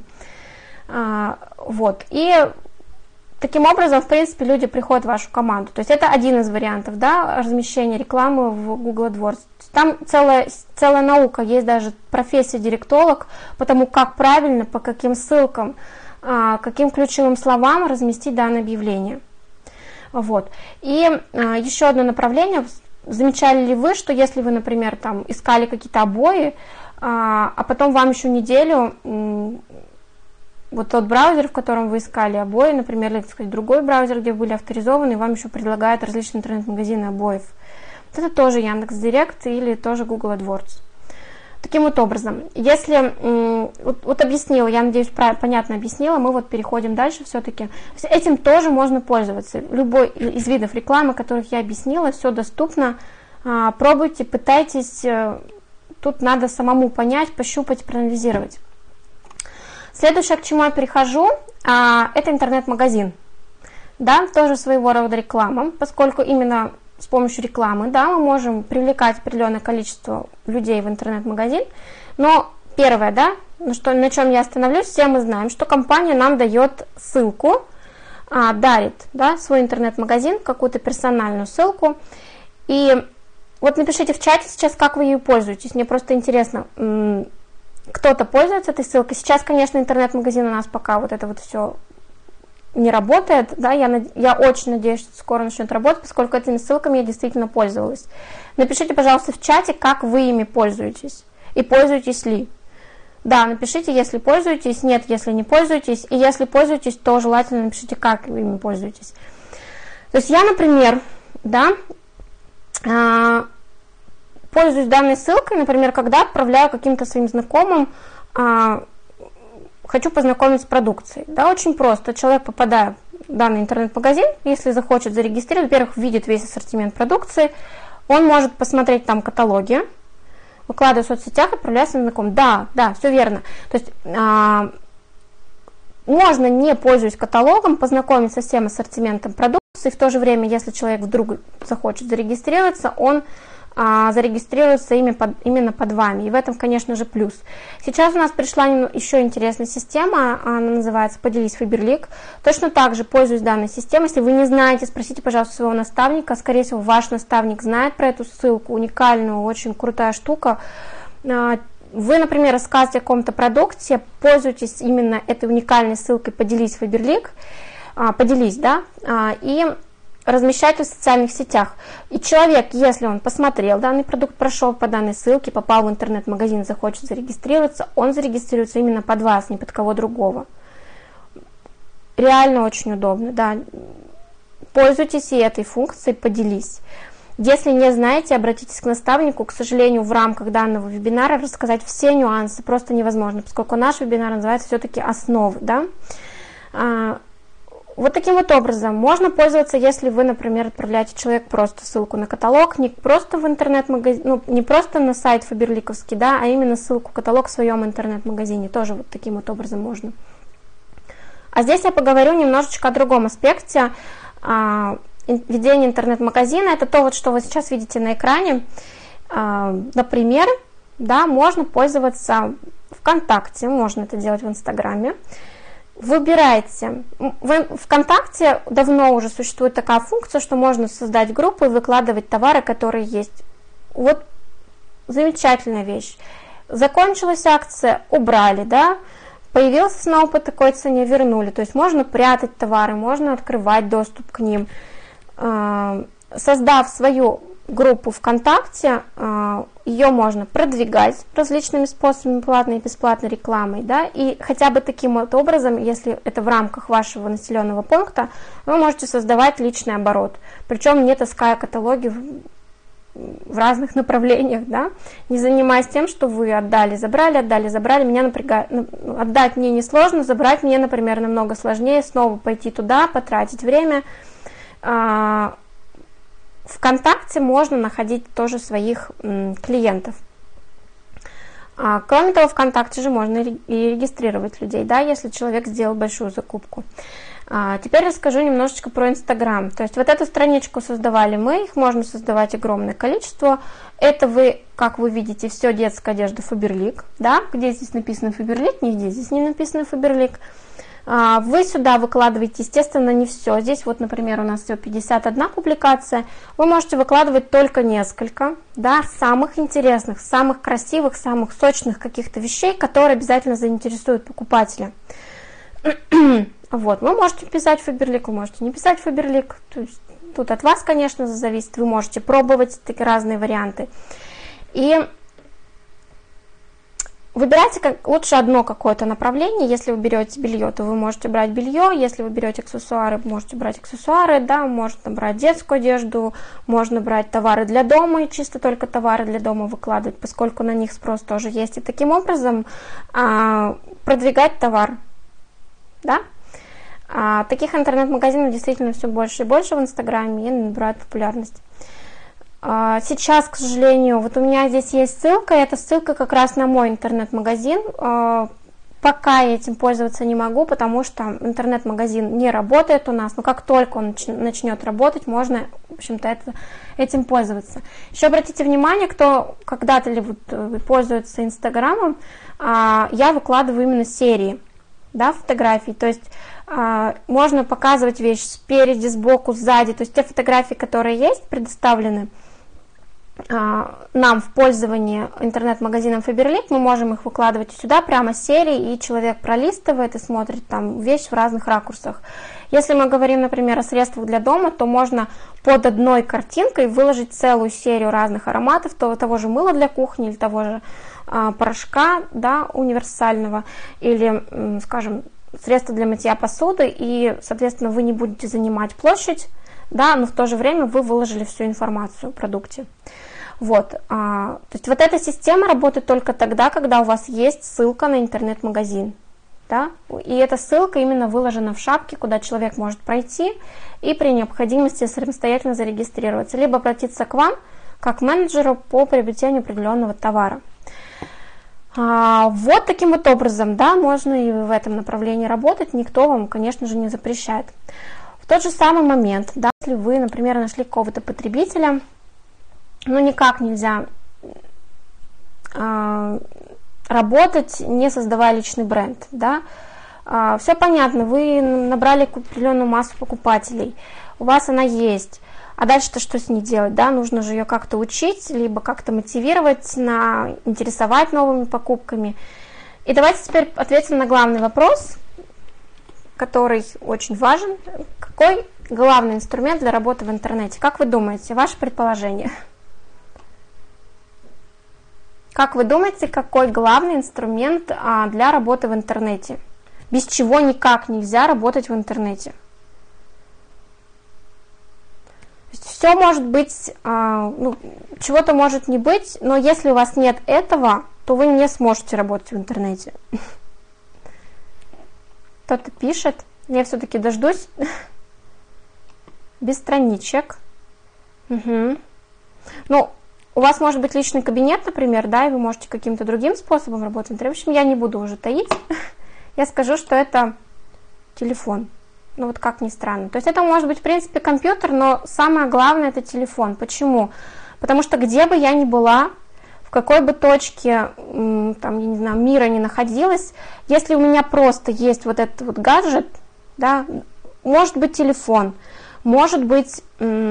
[SPEAKER 1] Вот, и таким образом, в принципе, люди приходят в вашу команду. То есть это один из вариантов, да, размещения рекламы в Google AdWords. Там целая наука, есть даже профессия директолог, потому как правильно, по каким ссылкам, каким ключевым словам разместить данное объявление. Вот. И еще одно направление. Замечали ли вы, что если вы, например, там искали какие-то обои, а потом вам еще неделю вот тот браузер, в котором вы искали обои, например, или, так сказать, другой браузер, где вы были авторизованы, и вам еще предлагают различные интернет-магазины обоев. Вот это тоже Яндекс.Директ или тоже Google AdWords. Таким вот образом, если, вот объяснила, я надеюсь, понятно объяснила, мы вот переходим дальше все-таки. Этим тоже можно пользоваться. Любой из видов рекламы, которых я объяснила, все доступно. Пробуйте, пытайтесь. Тут надо самому понять, пощупать, проанализировать. Следующее, к чему я перехожу, это интернет-магазин. Да, тоже своего рода реклама, поскольку именно с помощью рекламы, да, мы можем привлекать определенное количество людей в интернет-магазин. Но первое, да, на чем я остановлюсь, все мы знаем, что компания нам дает ссылку, дарит, да, свой интернет-магазин, какую-то персональную ссылку. И вот напишите в чате сейчас, как вы ею пользуетесь. Мне просто интересно, кто-то пользуется этой ссылкой. Сейчас, конечно, интернет-магазин у нас пока вот это вот все не работает, да, я очень надеюсь, что скоро начнет работать, поскольку этими ссылками я действительно пользовалась. Напишите, пожалуйста, в чате, как вы ими пользуетесь и пользуетесь ли. Да, напишите, если пользуетесь, нет, если не пользуетесь, и если пользуетесь, то желательно напишите, как вы ими пользуетесь. То есть я, например, да, пользуюсь данной ссылкой, например, когда отправляю каким-то своим знакомым, хочу познакомить с продукцией. Да, очень просто. Человек, попадая в данный интернет-магазин, если захочет зарегистрировать, во-первых, видит весь ассортимент продукции, Он может посмотреть там каталоги, выкладывать в соцсетях, отправлять своим знакомым. Да, все верно. То есть можно, не пользуясь каталогом, познакомиться со всем ассортиментом продукции, и в то же время, если человек вдруг захочет зарегистрироваться, он зарегистрируется именно под вами. И в этом, конечно же, плюс. Сейчас у нас пришла еще интересная система, она называется «Поделись Faberlic». Точно так же пользуюсь данной системой. Если вы не знаете, спросите, пожалуйста, своего наставника. Скорее всего, ваш наставник знает про эту ссылку. Уникальную, очень крутая штука. Вы, например, рассказываете о каком-то продукте, пользуйтесь именно этой уникальной ссылкой «Поделись Faberlic», «Поделись», да, и размещайте в социальных сетях. И человек, если он посмотрел данный продукт, прошел по данной ссылке, попал в интернет-магазин, захочет зарегистрироваться, он зарегистрируется именно под вас, не под кого другого. Реально очень удобно, да. Пользуйтесь и этой функцией «Поделись». Если не знаете, обратитесь к наставнику. К сожалению, в рамках данного вебинара рассказать все нюансы просто невозможно, поскольку наш вебинар называется все-таки «Основы», да. Вот таким вот образом можно пользоваться, если вы, например, отправляете человеку просто ссылку на каталог, не просто в интернет-магазин, ну, не просто на сайт Фаберликовский, да, а именно ссылку каталог в своем интернет-магазине. Тоже вот таким вот образом можно. А здесь я поговорю немножечко о другом аспекте ведения интернет-магазина. Это то, вот, что вы сейчас видите на экране. Например, да, можно пользоваться ВКонтакте, можно это делать в Инстаграме. Выбирайте. В ВКонтакте давно уже существует такая функция, что можно создать группу и выкладывать товары, которые есть. Вот замечательная вещь. Закончилась акция, убрали, да, появился снова по такой цене, вернули. То есть можно прятать товары, можно открывать доступ к ним. Создав свою группу ВКонтакте, ее можно продвигать различными способами, платной и бесплатной рекламой, да, и хотя бы таким вот образом, если это в рамках вашего населенного пункта, вы можете создавать личный оборот, причем не таская каталоги в разных направлениях, да, не занимаясь тем, что вы отдали, забрали, меня напрягает, отдать мне несложно, забрать мне, например, намного сложнее, снова пойти туда, потратить время. ВКонтакте можно находить тоже своих клиентов. Кроме того, ВКонтакте же можно и регистрировать людей, да, если человек сделал большую закупку. Теперь расскажу немножечко про Инстаграм. То есть вот эту страничку создавали мы, их можно создавать огромное количество. Это вы, как вы видите, все детская одежда Faberlic, да, где здесь написано Faberlic, нигде здесь не написано Faberlic. Вы сюда выкладываете, естественно, не все. Здесь вот, например, у нас всего 51 публикация. Вы можете выкладывать только несколько, да, самых интересных, самых красивых, самых сочных каких-то вещей, которые обязательно заинтересуют покупателя. Вот, вы можете писать Faberlic, вы можете не писать Faberlic. То есть тут от вас, конечно, зависит. Вы можете пробовать такие разные варианты. И выбирайте лучше одно какое-то направление. Если вы берете белье, то вы можете брать белье. Если вы берете аксессуары, можете брать аксессуары. Да, можно брать детскую одежду, можно брать товары для дома и чисто только товары для дома выкладывать, поскольку на них спрос тоже есть. И таким образом продвигать товар. Да? Таких интернет-магазинов действительно все больше и больше в Инстаграме и набирают популярность. Сейчас, к сожалению, вот у меня здесь есть ссылка, эта ссылка как раз на мой интернет-магазин. Пока я этим пользоваться не могу, потому что интернет-магазин не работает у нас, но как только он начнет работать, можно, в общем-то, этим пользоваться. Еще обратите внимание, кто когда-то пользуется Инстаграмом, я выкладываю именно серии, да, фотографий, то есть можно показывать вещь спереди, сбоку, сзади, то есть те фотографии, которые есть, предоставлены нам в пользование интернет-магазином Faberlic, мы можем их выкладывать сюда прямо серии, и человек пролистывает и смотрит там вещь в разных ракурсах. Если мы говорим, например, о средствах для дома, то можно под одной картинкой выложить целую серию разных ароматов, того же мыла для кухни или того же порошка, да, универсального, или, скажем, средства для мытья посуды, и, соответственно, вы не будете занимать площадь, да, но в то же время вы выложили всю информацию о продукте. Вот, то есть вот эта система работает только тогда, когда у вас есть ссылка на интернет-магазин, да, и эта ссылка именно выложена в шапке, куда человек может пройти и при необходимости самостоятельно зарегистрироваться, либо обратиться к вам как менеджеру по приобретению определенного товара. Вот таким вот образом, да, можно и в этом направлении работать, никто вам, конечно же, не запрещает. В тот же самый момент, да, если вы, например, нашли какого-то потребителя, но никак нельзя работать, не создавая личный бренд, да. Все понятно, вы набрали определенную массу покупателей, у вас она есть, а дальше-то что с ней делать, да, нужно же ее как-то учить, либо как-то мотивировать, интересовать новыми покупками. И давайте теперь ответим на главный вопрос, который очень важен. Какой главный инструмент для работы в интернете? Как вы думаете, ваше предположение? Как вы думаете, какой главный инструмент для работы в интернете? Без чего никак нельзя работать в интернете? Все может быть, чего-то может не быть, но если у вас нет этого, то вы не сможете работать в интернете. Кто-то пишет, я все-таки дождусь. Без страничек. Угу. Ну, у вас может быть личный кабинет, например, да, и вы можете каким-то другим способом работать в интернете. В общем, я не буду уже таить. Я скажу, что это телефон. Ну вот как ни странно. То есть это может быть, в принципе, компьютер, но самое главное это телефон. Почему? Потому что где бы я ни была, в какой бы точке там, я не знаю, мира ни находилась, если у меня просто есть вот этот вот гаджет, да, может быть телефон, может быть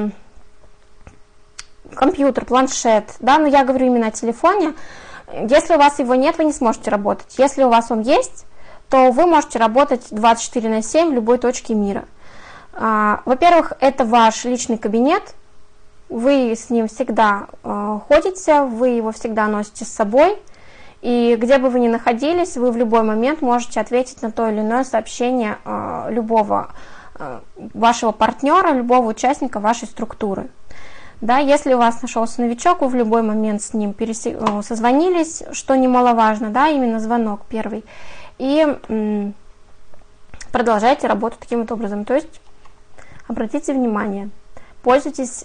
[SPEAKER 1] компьютер, планшет, да, но я говорю именно о телефоне. Если у вас его нет, вы не сможете работать. Если у вас он есть, то вы можете работать 24/7 в любой точке мира. Во-первых, это ваш личный кабинет, вы с ним всегда ходите, вы его всегда носите с собой, и где бы вы ни находились, вы в любой момент можете ответить на то или иное сообщение любого вашего партнера, любого участника вашей структуры. Да, если у вас нашелся новичок, вы в любой момент с ним созвонились, что немаловажно, да, именно звонок первый, и продолжайте работу таким вот образом. То есть обратите внимание, пользуйтесь.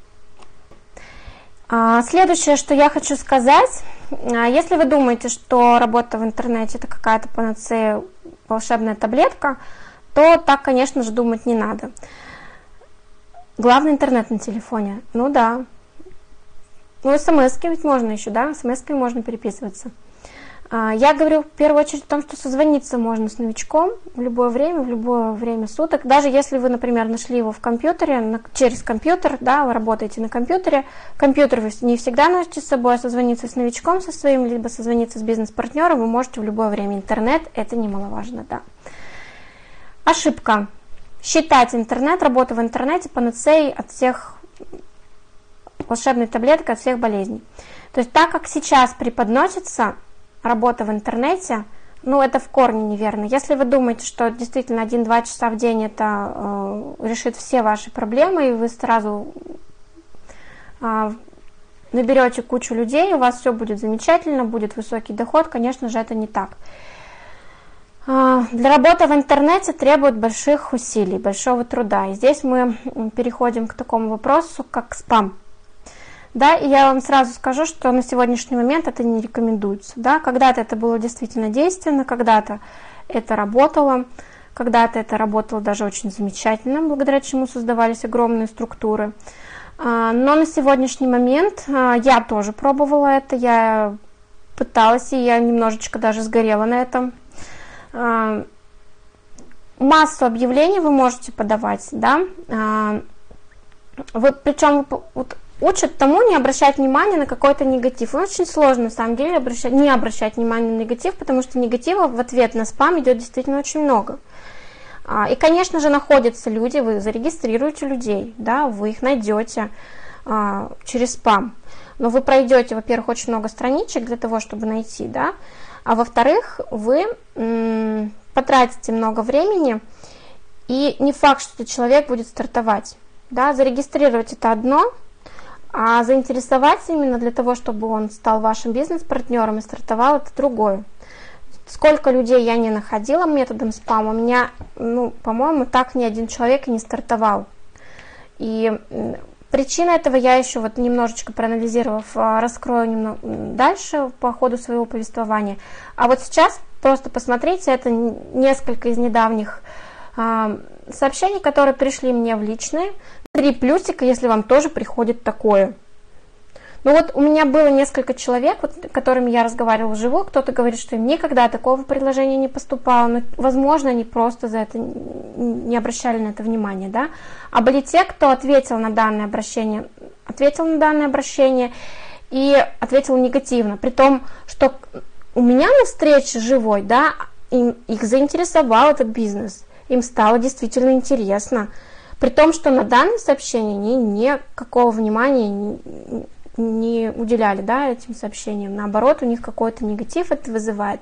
[SPEAKER 1] Следующее, что я хочу сказать, если вы думаете, что работа в интернете это какая-то панацея, волшебная таблетка, то так, конечно же, думать не надо. Главный интернет на телефоне. Ну да. Ну, смс-ки ведь можно еще, да, смс-ками можно переписываться. Я говорю в первую очередь о том, что созвониться можно с новичком в любое время суток. Даже если вы, например, нашли его в компьютере, через компьютер, да, вы работаете на компьютере, компьютер вы не всегда носите с собой, а созвониться с новичком со своим, либо созвониться с бизнес-партнером вы можете в любое время. Интернет – это немаловажно, да. Ошибка. Считать интернет, работу в интернете панацеей от всех, волшебной таблеткой от всех болезней. То есть так как сейчас преподносится работа в интернете, ну это в корне неверно. Если вы думаете, что действительно 1-2 часа в день это решит все ваши проблемы, и вы сразу наберете кучу людей, у вас все будет замечательно, будет высокий доход, конечно же, это не так. Для работы в интернете требует больших усилий, большого труда. И здесь мы переходим к такому вопросу, как спам. Да, и я вам сразу скажу, что на сегодняшний момент это не рекомендуется. Да? Когда-то это было действительно действенно, когда-то это работало, когда-то это работало даже очень замечательно, благодаря чему создавались огромные структуры. Но на сегодняшний момент я тоже пробовала это, я пыталась, и я немножечко даже сгорела на этом. Массу объявлений вы можете подавать, да, причем учат тому не обращать внимания на какой-то негатив. И очень сложно, на самом деле, не обращать внимания на негатив, потому что негатива в ответ на спам идет действительно очень много. И, конечно же, находятся люди, вы зарегистрируете людей, да, вы их найдете через спам. Но вы пройдете, во-первых, очень много страничек для того, чтобы найти, да, а во-вторых, вы потратите много времени, и не факт, что человек будет стартовать. Да? Зарегистрировать это одно, а заинтересовать именно для того, чтобы он стал вашим бизнес-партнером и стартовал, это другое. Сколько людей я не находила методом спама, у меня, по-моему, так ни один человек и не стартовал. И Причина этого я еще вот немножечко проанализировав, раскрою дальше по ходу своего повествования. А вот сейчас просто посмотрите, это несколько из недавних сообщений, которые пришли мне в личные. 3 плюсика, если вам тоже приходит такое. Ну вот у меня было несколько человек, вот, с которыми я разговаривала вживую, кто-то говорит, что им никогда такого предложения не поступало, но, возможно, они просто за это не обращали на это внимания, да. А были те, кто ответил на данное обращение и ответил негативно, при том, что у меня на встрече живой, да, их заинтересовал этот бизнес, им стало действительно интересно, при том, что на данное сообщение они никакого внимания не уделяли, да, этим сообщениям. Наоборот, у них какой-то негатив это вызывает.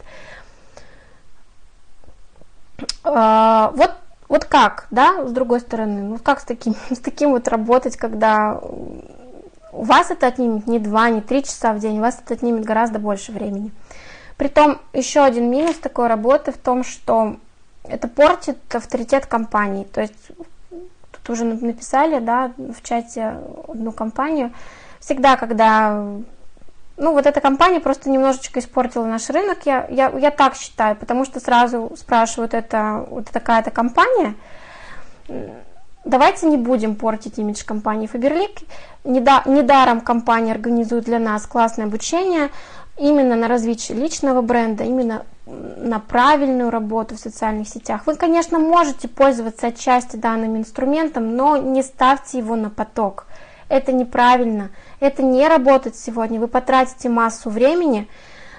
[SPEAKER 1] Вот как, да, с другой стороны, ну как с таким вот работать, когда у вас это отнимет не 2, не 3 часа в день, у вас это отнимет гораздо больше времени. Притом, еще один минус такой работы в том, что это портит авторитет компании. То есть, тут уже написали, да, в чате одну компанию. Всегда, когда, ну, вот эта компания просто немножечко испортила наш рынок, я так считаю, потому что сразу спрашивают, это вот такая-то компания, давайте не будем портить имидж компании Faberlic, недаром компания организует для нас классное обучение именно на развитие личного бренда, именно на правильную работу в социальных сетях. Вы, конечно, можете пользоваться отчасти данным инструментом, но не ставьте его на поток. Это неправильно, это не работает сегодня. Вы потратите массу времени,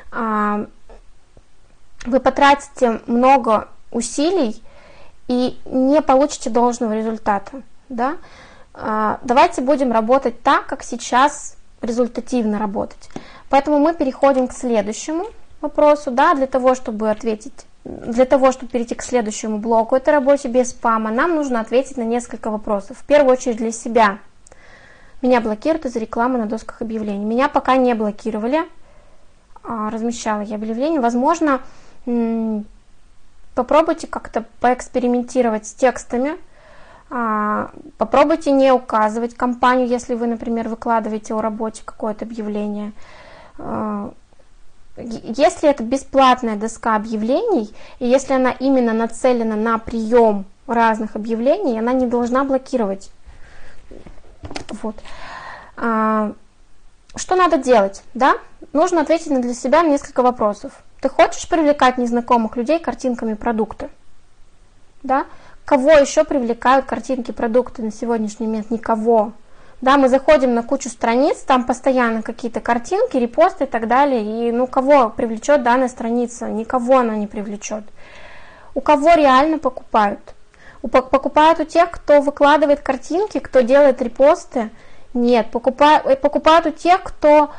[SPEAKER 1] вы потратите много усилий и не получите должного результата. Да? Давайте будем работать так, как сейчас результативно работать. Поэтому мы переходим к следующему вопросу, да, для того, чтобы перейти к следующему блоку, это работе без спама, нам нужно ответить на несколько вопросов. В первую очередь для себя. Меня блокируют из-за рекламы на досках объявлений. Меня пока не блокировали, размещала я объявления. Возможно, попробуйте как-то поэкспериментировать с текстами, попробуйте не указывать компанию, если вы, например, выкладываете о работе какое-то объявление. Если это бесплатная доска объявлений, и если она именно нацелена на прием разных объявлений, она не должна блокировать. Вот. Что надо делать? Да? Нужно ответить для себя на несколько вопросов. Ты хочешь привлекать незнакомых людей картинками продукта? Да? Кого еще привлекают картинки продукта на сегодняшний момент? Никого. Да, мы заходим на кучу страниц, там постоянно какие-то картинки, репосты и так далее. И ну кого привлечет данная страница? Никого она не привлечет. У кого реально покупают? Покупают у тех, кто выкладывает картинки, кто делает репосты? Нет, покупают у тех, кто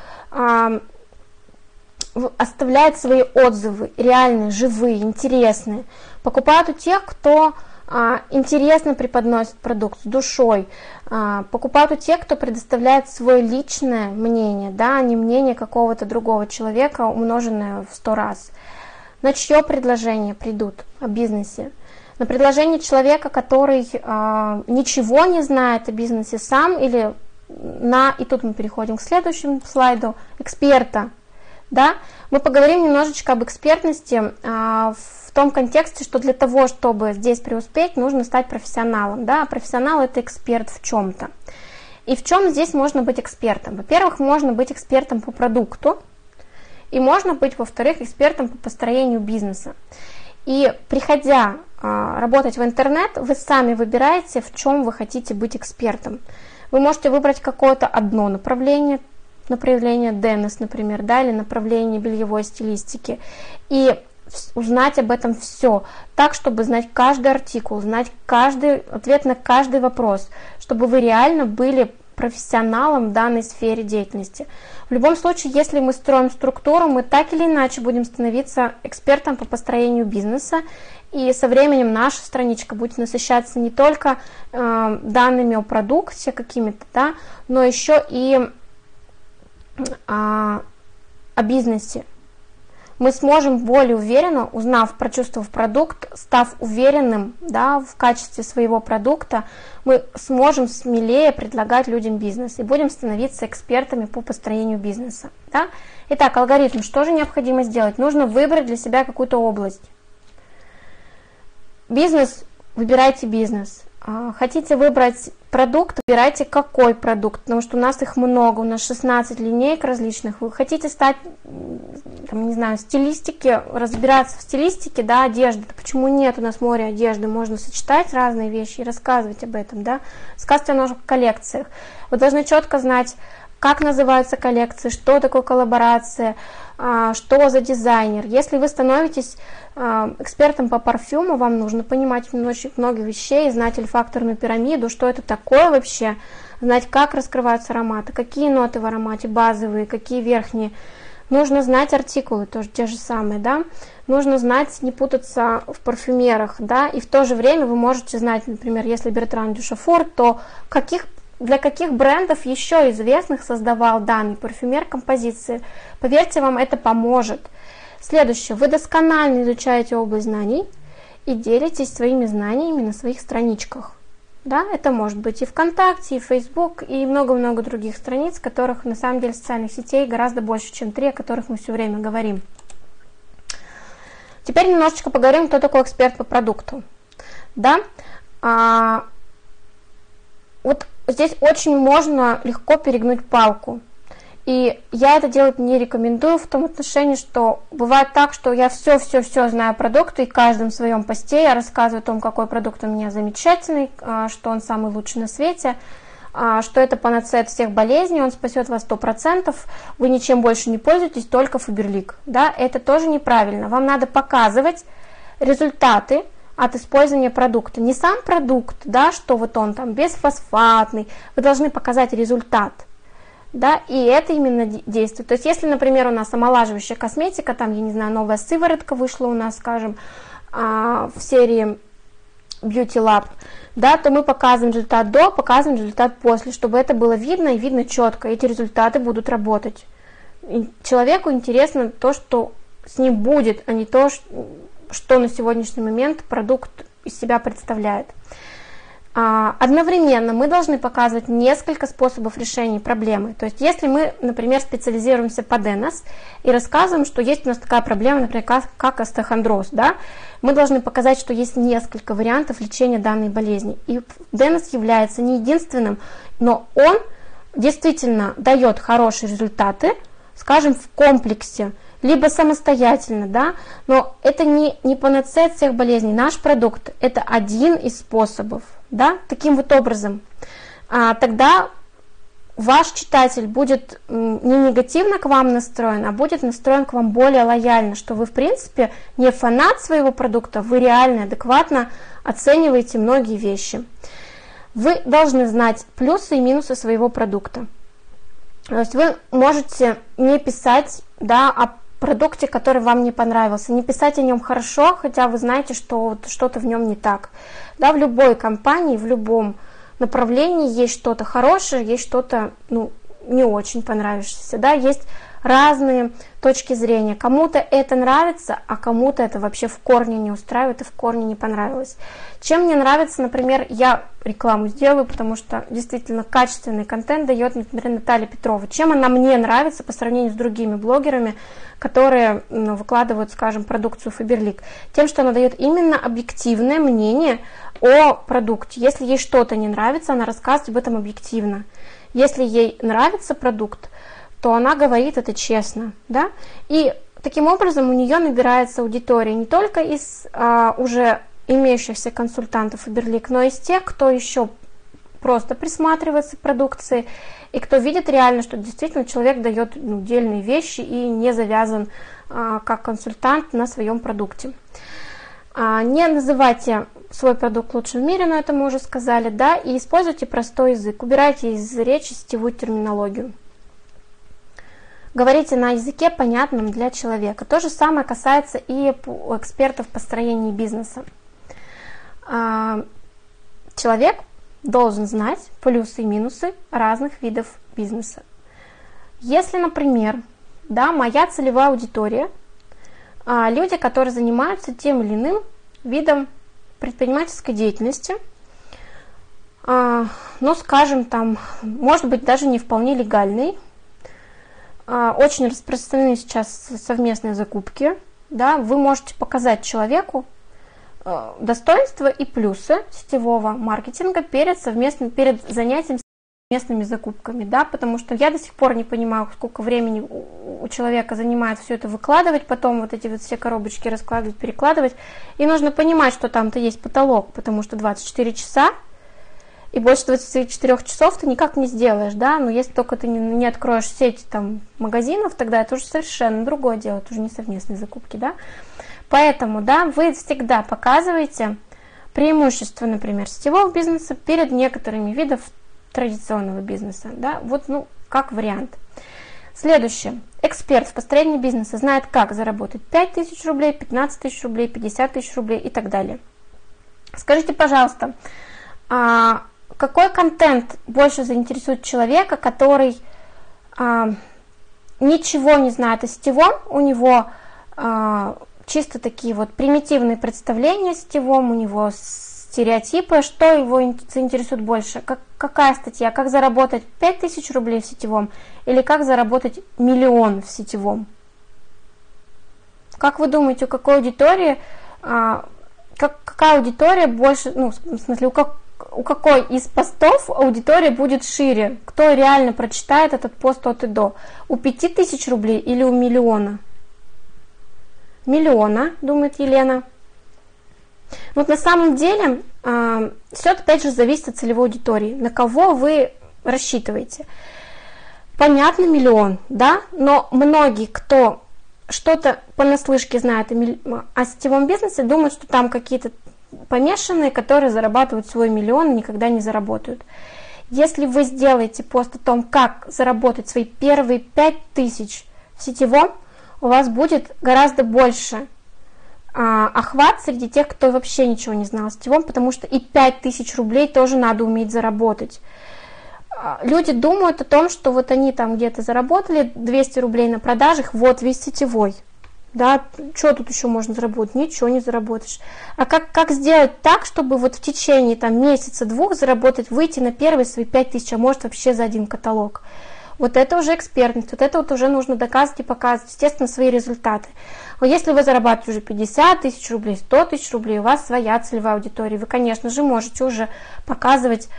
[SPEAKER 1] оставляет свои отзывы, реальные, живые, интересные. Покупают у тех, кто интересно преподносит продукт с душой. Покупают у тех, кто предоставляет свое личное мнение, да, а не мнение какого-то другого человека, умноженное в 100 раз. На чье предложение придут о бизнесе? На предложение человека, который ничего не знает о бизнесе сам, или и тут мы переходим к следующему слайду, эксперта. Да? Мы поговорим немножечко об экспертности в том контексте, что для того, чтобы здесь преуспеть, нужно стать профессионалом. Да? Профессионал – это эксперт в чем-то. И в чем здесь можно быть экспертом? Во-первых, можно быть экспертом по продукту, и можно быть, во-вторых, экспертом по построению бизнеса. И приходя работать в интернет, вы сами выбираете, в чем вы хотите быть экспертом. Вы можете выбрать какое-то одно направление ДНС, например, да, или направление бельевой стилистики, и узнать об этом все, так, чтобы знать каждый артикул, знать ответ на каждый вопрос, чтобы вы реально были профессионалом в данной сфере деятельности. В любом случае, если мы строим структуру, мы так или иначе будем становиться экспертом по построению бизнеса, и со временем наша страничка будет насыщаться не только данными о продукте какими-то, да, но еще и о бизнесе. мы сможем более уверенно, узнав, прочувствовав продукт, став уверенным, да, в качестве своего продукта, мы сможем смелее предлагать людям бизнес и будем становиться экспертами по построению бизнеса. Да? Итак, алгоритм. Что же необходимо сделать? Нужно выбрать для себя какую-то область. Бизнес, выбирайте бизнес. Хотите выбрать продукт, выбирайте какой продукт, потому что у нас их много, у нас 16 линеек различных. Вы хотите стать, там, не знаю, стилистики, разбираться в стилистике, да, одежды. Почему нет? У нас море одежды, можно сочетать разные вещи и рассказывать об этом, да. Рассказывать о новых коллекциях. Вы должны четко знать, как называются коллекции, что такое коллаборация, что за дизайнер. Если вы становитесь экспертом по парфюму, вам нужно понимать очень много вещей, знать ольфакторную пирамиду, что это такое вообще, знать, как раскрываются ароматы, какие ноты в аромате базовые, какие верхние. Нужно знать артикулы, тоже те же самые, да. Нужно знать, не путаться в парфюмерах, да, и в то же время вы можете знать, например, если Бертран Дюшафор, то для каких брендов еще известных создавал данный парфюмер композиции. Поверьте, вам это поможет. Следующее. Вы досконально изучаете область знаний и делитесь своими знаниями на своих страничках. Да, это может быть и ВКонтакте, и Facebook, и много-много других страниц, которых на самом деле социальных сетей гораздо больше, чем 3, о которых мы все время говорим. Теперь немножечко поговорим, кто такой эксперт по продукту. Да? Вот здесь очень можно легко перегнуть палку. И я это делать не рекомендую в том отношении, что бывает так, что я все знаю о продукте, и в каждом своем посте я рассказываю о том, какой продукт у меня замечательный, что он самый лучший на свете, что это панацея от всех болезней, он спасет вас 100%, вы ничем больше не пользуетесь, только Фаберлик. Да? Это тоже неправильно. Вам надо показывать результаты от использования продукта. Не сам продукт, да, что вот он там бесфосфатный, вы должны показать результат. Да, и это именно действует. То есть, если, например, у нас омолаживающая косметика, там, я не знаю, новая сыворотка вышла у нас, скажем, в серии Beauty Lab, да, то мы показываем результат до, показываем результат после, чтобы это было видно и видно четко. Эти результаты будут работать. И человеку интересно то, что с ним будет, а не то, что на сегодняшний момент продукт из себя представляет. Одновременно мы должны показывать несколько способов решения проблемы. То есть, если мы, например, специализируемся по ДНС и рассказываем, что есть у нас такая проблема, например, как остеохондроз, да, мы должны показать, что есть несколько вариантов лечения данной болезни. И ДНС является не единственным, но он действительно дает хорошие результаты, скажем, в комплексе, либо самостоятельно, да, но это не панацея от всех болезней. Наш продукт – это один из способов, да, таким вот образом. Тогда ваш читатель будет не негативно к вам настроен, а будет настроен к вам более лояльно, что вы, в принципе, не фанат своего продукта, вы реально, адекватно оцениваете многие вещи. Вы должны знать плюсы и минусы своего продукта. То есть вы можете не писать, да, о продукте, который вам не понравился, не писать о нем хорошо, хотя вы знаете, что вот что-то в нем не так. Да, в любой компании, в любом направлении есть что-то хорошее, есть что-то, не очень понравившееся, да, есть разные точки зрения. Кому-то это нравится, а кому-то это вообще в корне не устраивает и в корне не понравилось. Чем мне нравится, например, я рекламу сделаю, потому что действительно качественный контент дает, например, Наталья Петрова. Чем она мне нравится по сравнению с другими блогерами, которые выкладывают, скажем, продукцию Фаберлик? Тем, что она дает именно объективное мнение о продукте. Если ей что-то не нравится, она рассказывает об этом объективно. Если ей нравится продукт, то она говорит это честно, да, и таким образом у нее набирается аудитория не только из уже имеющихся консультантов Фаберлик, но и из тех, кто еще просто присматривается к продукции и кто видит реально, что действительно человек дает дельные вещи и не завязан как консультант на своем продукте. Не называйте свой продукт лучшим в мире, но это мы уже сказали, да, и используйте простой язык, убирайте из речи сетевую терминологию. Говорите на языке, понятном для человека. То же самое касается и экспертов по построению бизнеса. Человек должен знать плюсы и минусы разных видов бизнеса. Если, например, да, моя целевая аудитория люди, которые занимаются тем или иным видом предпринимательской деятельности, ну, скажем, там, может быть, даже не вполне легальный. Очень распространены сейчас совместные закупки. Да? Вы можете показать человеку достоинства и плюсы сетевого маркетинга перед занятием совместными закупками. Да? Потому что я до сих пор не понимаю, сколько времени у человека занимает все это выкладывать, потом вот эти вот все коробочки раскладывать, перекладывать. И нужно понимать, что там-то есть потолок, потому что 24 часа, и больше 24 часов ты никак не сделаешь, да, но если только ты не откроешь сеть там магазинов, тогда это уже совершенно другое дело, это уже не совместные закупки, да. Поэтому, да, вы всегда показываете преимущества, например, сетевого бизнеса перед некоторыми видами традиционного бизнеса, да, вот, ну, как вариант. Следующее. Эксперт в построении бизнеса знает, как заработать 5000 рублей, 15 тысяч рублей, 50 тысяч рублей и так далее. Скажите, пожалуйста, какой контент больше заинтересует человека, который ничего не знает о сетевом, у него чисто такие вот примитивные представления о сетевом, у него стереотипы, что его заинтересует больше? Какая статья? Как заработать 5000 рублей в сетевом или как заработать 1 000 000 в сетевом? Как вы думаете, у какой аудитории, какая аудитория больше, ну, в смысле, у какой из постов аудитория будет шире? Кто реально прочитает этот пост от и до? У 5000 рублей или у 1 000 000? 1 000 000, думает Елена. Вот на самом деле все опять же зависит от целевой аудитории. На кого вы рассчитываете? Понятно, 1 000 000, да? Но многие, кто что-то понаслышке знает о сетевом бизнесе, думают, что там какие-то помешанные, которые зарабатывают свой 1 000 000 и никогда не заработают. Если вы сделаете пост о том, как заработать свои первые 5000 в сетевом, у вас будет гораздо больше охват среди тех, кто вообще ничего не знал о сетевом, потому что и 5000 рублей тоже надо уметь заработать. Люди думают о том, что вот они там где-то заработали 200 рублей на продажах, вот весь сетевой. Да, что тут еще можно заработать? Ничего не заработаешь. А как сделать так, чтобы вот в течение там месяца-двух заработать, выйти на первые свои 5000, а может вообще за один каталог? Вот это уже экспертность, вот это вот уже нужно доказывать и показывать, естественно, свои результаты. Но если вы зарабатываете уже 50 тысяч рублей, 100 тысяч рублей, у вас своя целевая аудитория, вы, конечно же, можете уже показывать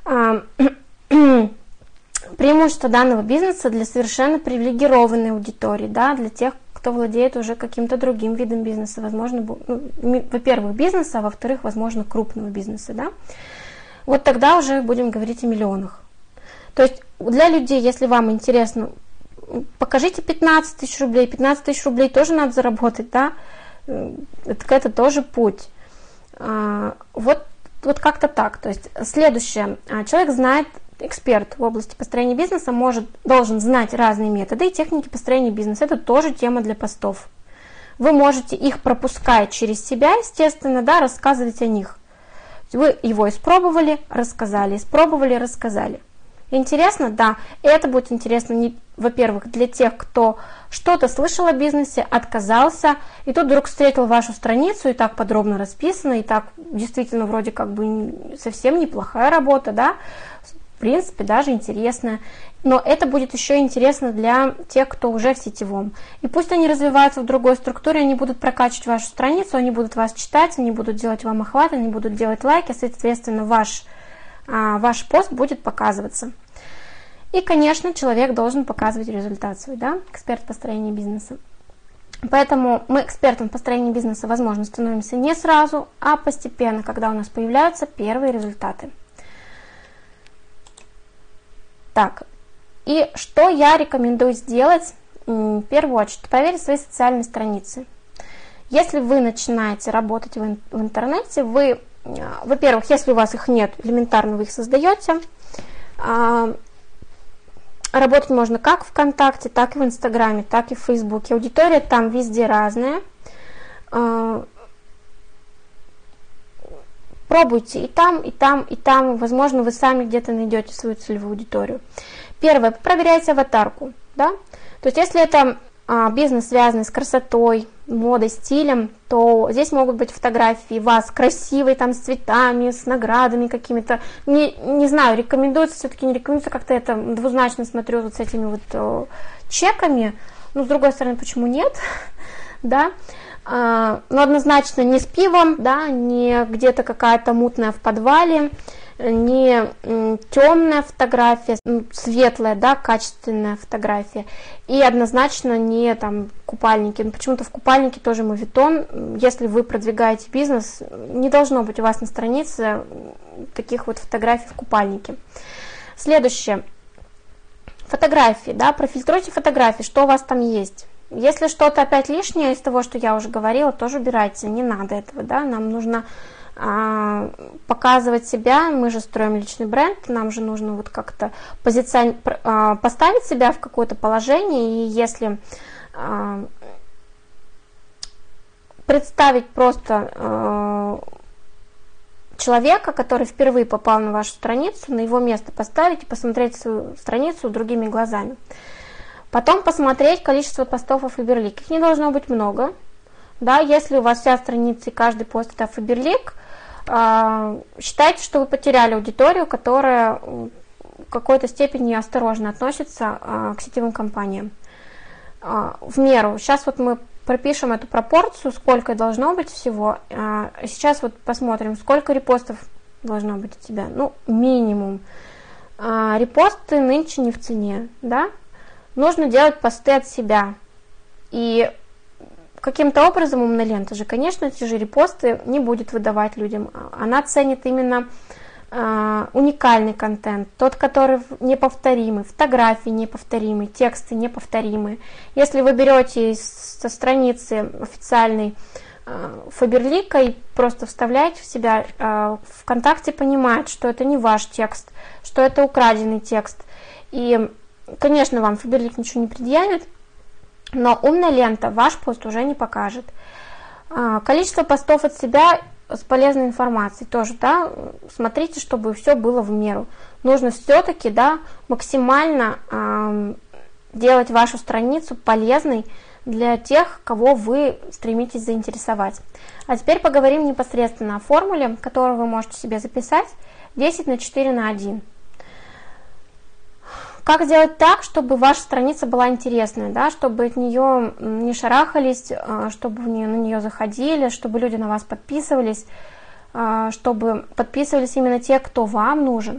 [SPEAKER 1] преимущества данного бизнеса для совершенно привилегированной аудитории, да, для тех, кто владеет уже каким-то другим видом бизнеса, возможно, во-первых, бизнеса, а во-вторых, возможно, крупного бизнеса, да. Вот тогда уже будем говорить о миллионах. То есть для людей, если вам интересно, покажите 15 тысяч рублей, 15 тысяч рублей тоже надо заработать, да, это тоже путь. Вот как-то так. То есть следующее, человек знает, эксперт в области построения бизнеса должен знать разные методы и техники построения бизнеса. Это тоже тема для постов. Вы можете их, пропуская через себя, естественно, да, рассказывать о них. Вы его испробовали, рассказали, испробовали, рассказали. Интересно? Да. И это будет интересно, во-первых, для тех, кто что-то слышал о бизнесе, отказался, и тут вдруг встретил вашу страницу, и так подробно расписано, и так действительно вроде как бы совсем неплохая работа, да, в принципе, даже интересная. Но это будет еще интересно для тех, кто уже в сетевом. И пусть они развиваются в другой структуре, они будут прокачивать вашу страницу, они будут вас читать, они будут делать вам охват, они будут делать лайки, соответственно, ваш пост будет показываться. И, конечно, человек должен показывать результат свой, да, эксперт в построении бизнеса. Поэтому мы экспертом в построении бизнеса, возможно, становимся не сразу, а постепенно, когда у нас появляются первые результаты. Так, и что я рекомендую сделать? В первую очередь, проверить свои социальные страницы. Если вы начинаете работать в интернете, вы, во-первых, если у вас их нет, элементарно вы их создаете. Работать можно как в ВКонтакте, так и в Инстаграме, так и в Фейсбуке. Аудитория там везде разная. Пробуйте и там, и там, и там. Возможно, вы сами где-то найдете свою целевую аудиторию. Первое, проверяйте аватарку. Да? То есть, если это бизнес, связанный с красотой, модой, стилем, то здесь могут быть фотографии вас красивой, там, с цветами, с наградами какими-то. Не знаю, рекомендуется, все-таки не рекомендуется, как-то это двузначно смотрю вот с этими вот чеками. Ну, с другой стороны, почему нет, да? Но однозначно не с пивом, да, не где-то какая-то мутная в подвале, не темная фотография, светлая, да, качественная фотография, и однозначно не там купальники. Почему-то в купальнике тоже моветон. Если вы продвигаете бизнес, не должно быть у вас на странице таких вот фотографий в купальнике. Следующее. Фотографии, да, профильтруйте фотографии, что у вас там есть. Если что-то опять лишнее из того, что я уже говорила, тоже убирайте, не надо этого, да, нам нужно показывать себя, мы же строим личный бренд, нам же нужно вот как-то поставить себя в какое-то положение, и если представить просто человека, который впервые попал на вашу страницу, на его место поставить и посмотреть свою страницу другими глазами. Потом посмотреть количество постов о Faberlic. Их не должно быть много. Да, если у вас вся страница и каждый пост это Faberlic, считайте, что вы потеряли аудиторию, которая в какой-то степени осторожно относится к сетевым компаниям. В меру. Сейчас вот мы пропишем эту пропорцию, сколько должно быть всего. Сейчас вот посмотрим, сколько репостов должно быть у тебя. Ну, минимум. Репосты нынче не в цене, да? Нужно делать посты от себя. И каким-то образом умная лента же, конечно, эти же репосты не будет выдавать людям. Она ценит именно уникальный контент, тот, который неповторимый, фотографии неповторимые, тексты неповторимые. Если вы берете со страницы официальной Faberlic и просто вставляете в себя, ВКонтакте понимает, что это не ваш текст, что это украденный текст. И, конечно, вам Faberlic ничего не предъявит, но умная лента ваш пост уже не покажет. Количество постов от себя с полезной информацией тоже, да, смотрите, чтобы все было в меру. Нужно все-таки, да, максимально делать вашу страницу полезной для тех, кого вы стремитесь заинтересовать. А теперь поговорим непосредственно о формуле, которую вы можете себе записать 10/4/1. Как сделать так, чтобы ваша страница была интересной, да, чтобы от нее не шарахались, чтобы на нее заходили, чтобы люди на вас подписывались, чтобы подписывались именно те, кто вам нужен.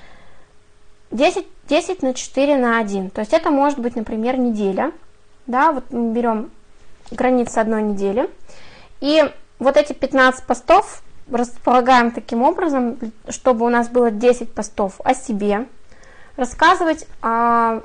[SPEAKER 1] 10/4/1. То есть это может быть, например, неделя. Да, вот мы берем границы одной недели. И вот эти 15 постов располагаем таким образом, чтобы у нас было 10 постов о себе, рассказывать о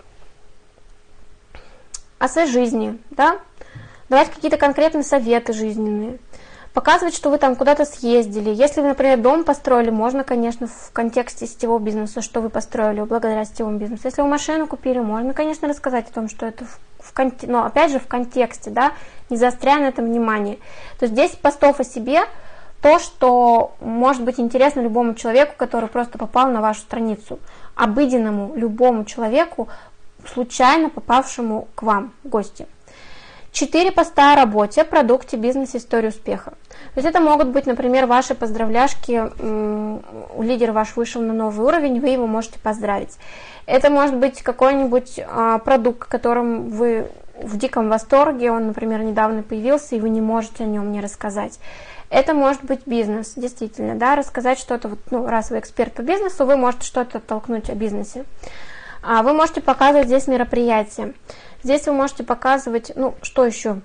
[SPEAKER 1] своей жизни, да? Давать какие-то конкретные советы жизненные, показывать, что вы там куда-то съездили. Если вы, например, дом построили, можно, конечно, в контексте сетевого бизнеса, что вы построили благодаря сетевому бизнесу. Если вы машину купили, можно, конечно, рассказать о том, что это но опять же в контексте, да, не заостряя на этом внимание. То есть 10 постов о себе, то, что может быть интересно любому человеку, который просто попал на вашу страницу, обыденному любому человеку, случайно попавшему к вам в гости. 4 поста о работе, продукте, бизнесе, истории успеха. То есть это могут быть, например, ваши поздравляшки, лидер ваш вышел на новый уровень, вы его можете поздравить. Это может быть какой-нибудь продукт, которым вы в диком восторге, он, например, недавно появился, и вы не можете о нем не рассказать. Это может быть бизнес, действительно, да, рассказать что-то, вот, ну, раз вы эксперт по бизнесу, вы можете что-то толкнуть о бизнесе. Вы можете показывать здесь мероприятия. Здесь вы можете показывать, ну, что еще?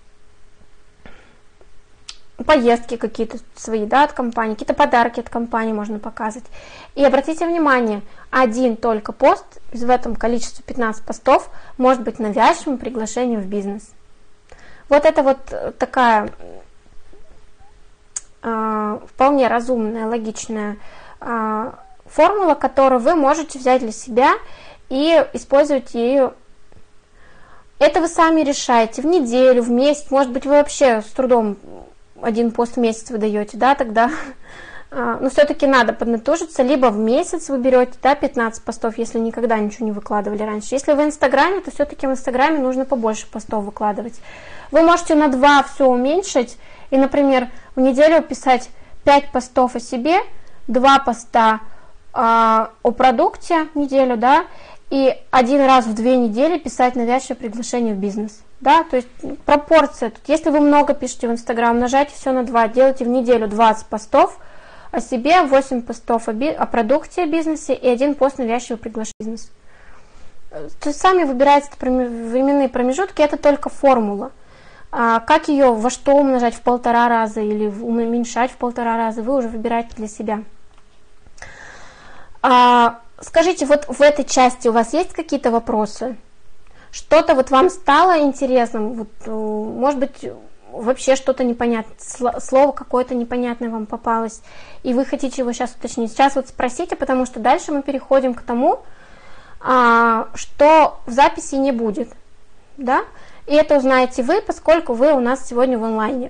[SPEAKER 1] Поездки какие-то свои, да, от компании, какие-то подарки от компании можно показывать. И обратите внимание, один только пост в этом количестве 15 постов может быть навязчивым приглашением в бизнес. Вот это вот такая вполне разумная, логичная формула, которую вы можете взять для себя и использовать ее. Это вы сами решаете в неделю, в месяц, может быть, вы вообще с трудом один пост в месяц выдаете, да, тогда но все-таки надо поднатужиться, либо в месяц вы берете, да, 15 постов, если никогда ничего не выкладывали раньше. Если в Инстаграме, то все-таки в Инстаграме нужно побольше постов выкладывать. Вы можете на 2 все уменьшить и, например, в неделю писать 5 постов о себе, 2 поста о продукте в неделю, да, и 1 раз в 2 недели писать навязчивое приглашение в бизнес. Да, то есть пропорция. Если вы много пишете в Инстаграм, умножайте все на 2, делайте в неделю 20 постов о себе, 8 постов о продукте, о бизнесе и 1 пост навязчивый приглашение в бизнес. То есть сами выбираете временные промежутки, это только формула. Как ее, во что умножать в 1,5 раза или уменьшать в 1,5 раза, вы уже выбираете для себя. Скажите, вот в этой части у вас есть какие-то вопросы? Что-то вот вам стало интересным? Вот, может быть, вообще что-то непонятное, слово какое-то непонятное вам попалось, и вы хотите его сейчас уточнить. Сейчас вот спросите, потому что дальше мы переходим к тому, что в записи не будет, да? И это узнаете вы, поскольку вы у нас сегодня в онлайне.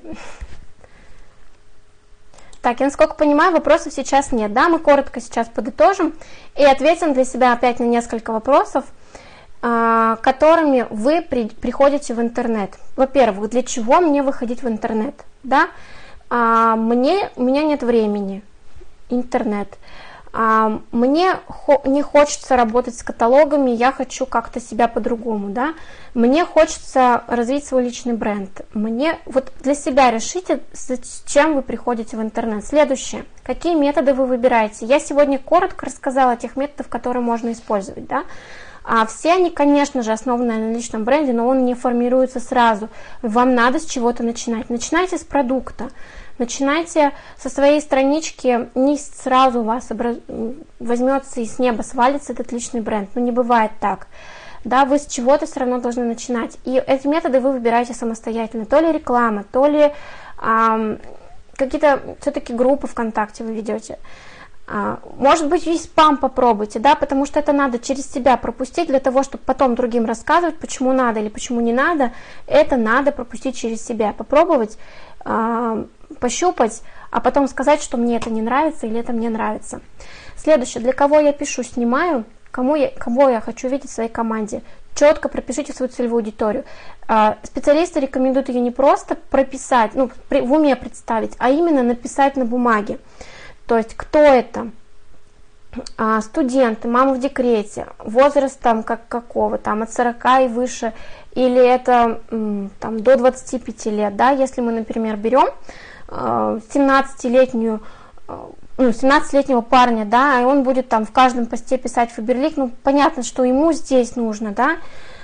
[SPEAKER 1] Так, я насколько понимаю, вопросов сейчас нет, да? Мы коротко сейчас подытожим и ответим для себя опять на несколько вопросов, которыми вы приходите в интернет. Во-первых, для чего мне выходить в интернет? Да? У меня нет времени. Интернет. Мне не хочется работать с каталогами, я хочу как-то себя по-другому. Да? Мне хочется развить свой личный бренд. Вот для себя решите, с чем вы приходите в интернет. Следующее. Какие методы вы выбираете? Я сегодня коротко рассказала о тех методах, которые можно использовать. Да? Все они, конечно же, основаны на личном бренде, но он не формируется сразу. Вам надо с чего-то начинать. Начинайте с продукта. Начинайте со своей странички, не сразу у вас возьмется и с неба свалится этот личный бренд. Но не бывает так. Да, вы с чего-то все равно должны начинать. И эти методы вы выбираете самостоятельно. То ли реклама, то ли какие-то все-таки группы ВКонтакте вы ведете. Может быть, весь спам попробуйте, да, потому что это надо через себя пропустить для того, чтобы потом другим рассказывать, почему надо или почему не надо. Это надо пропустить через себя, попробовать, пощупать, а потом сказать, что мне это не нравится или это мне нравится. Следующее, для кого я пишу, снимаю, кого я хочу видеть в своей команде. Четко пропишите свою целевую аудиторию. Специалисты рекомендуют ее не просто прописать, в уме представить, а именно написать на бумаге. То есть, кто это? Студенты, мама в декрете, возраст там какого, там от 40 и выше, или это там, до 25 лет, да, если мы, например, берем 17-летнего парня, да, и он будет там в каждом посте писать Фаберлик, понятно, что ему здесь нужно, да,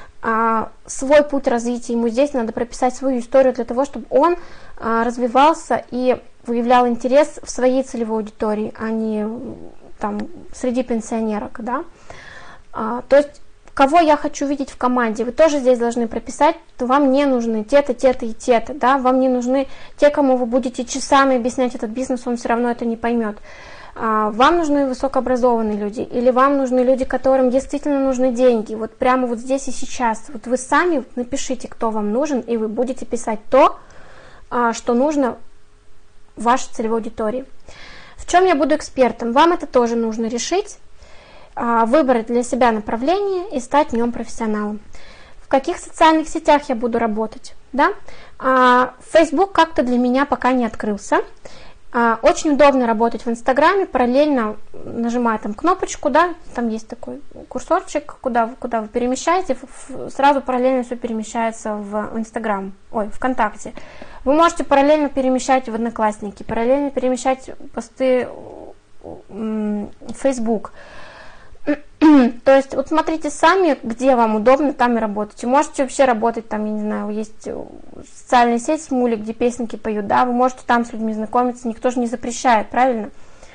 [SPEAKER 1] свой путь развития, ему здесь надо прописать свою историю для того, чтобы он развивался и выявлял интерес в своей целевой аудитории, а не там среди пенсионерок, да. То есть, кого я хочу видеть в команде, вы тоже здесь должны прописать, что вам не нужны те-то, те-то и те-то, да, вам не нужны те, кому вы будете часами объяснять этот бизнес, он все равно это не поймет. Вам нужны высокообразованные люди, или вам нужны люди, которым действительно нужны деньги, вот прямо вот здесь и сейчас. Вот вы сами напишите, кто вам нужен, и вы будете писать то, что нужно вашей целевой аудитории. В чем я буду экспертом? Вам это тоже нужно решить, выбрать для себя направление и стать в нем профессионалом. В каких социальных сетях я буду работать? Да? Facebook как-то для меня пока не открылся. Очень удобно работать в Инстаграме, параллельно нажимая там кнопочку, да, там есть такой курсорчик, куда вы перемещаете, сразу параллельно все перемещается в Инстаграм, ВКонтакте. Вы можете параллельно перемещать в Одноклассники, параллельно перемещать посты в Facebook. То есть, вот смотрите сами, где вам удобно, там и работайте. Можете вообще работать, там, я не знаю, есть социальная сеть Смули, где песенки поют, да, вы можете там с людьми знакомиться, никто же не запрещает, правильно?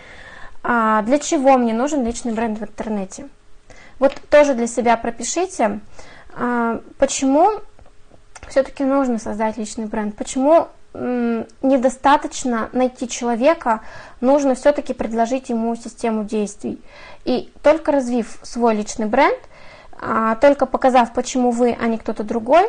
[SPEAKER 1] Для чего мне нужен личный бренд в интернете? Вот тоже для себя пропишите, почему все-таки нужно создать личный бренд, почему недостаточно найти человека, нужно все-таки предложить ему систему действий. И только развив свой личный бренд, только показав, почему вы, а не кто-то другой,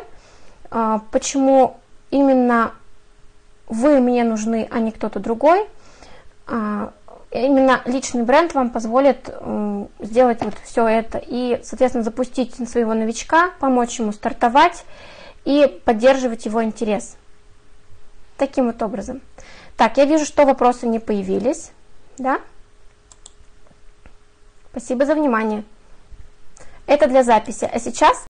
[SPEAKER 1] почему именно вы мне нужны, а не кто-то другой, именно личный бренд вам позволит сделать вот все это и, соответственно, запустить своего новичка, помочь ему стартовать и поддерживать его интерес. Таким вот образом. Так, я вижу, что вопросы не появились. Да? Спасибо за внимание. Это для записи. А сейчас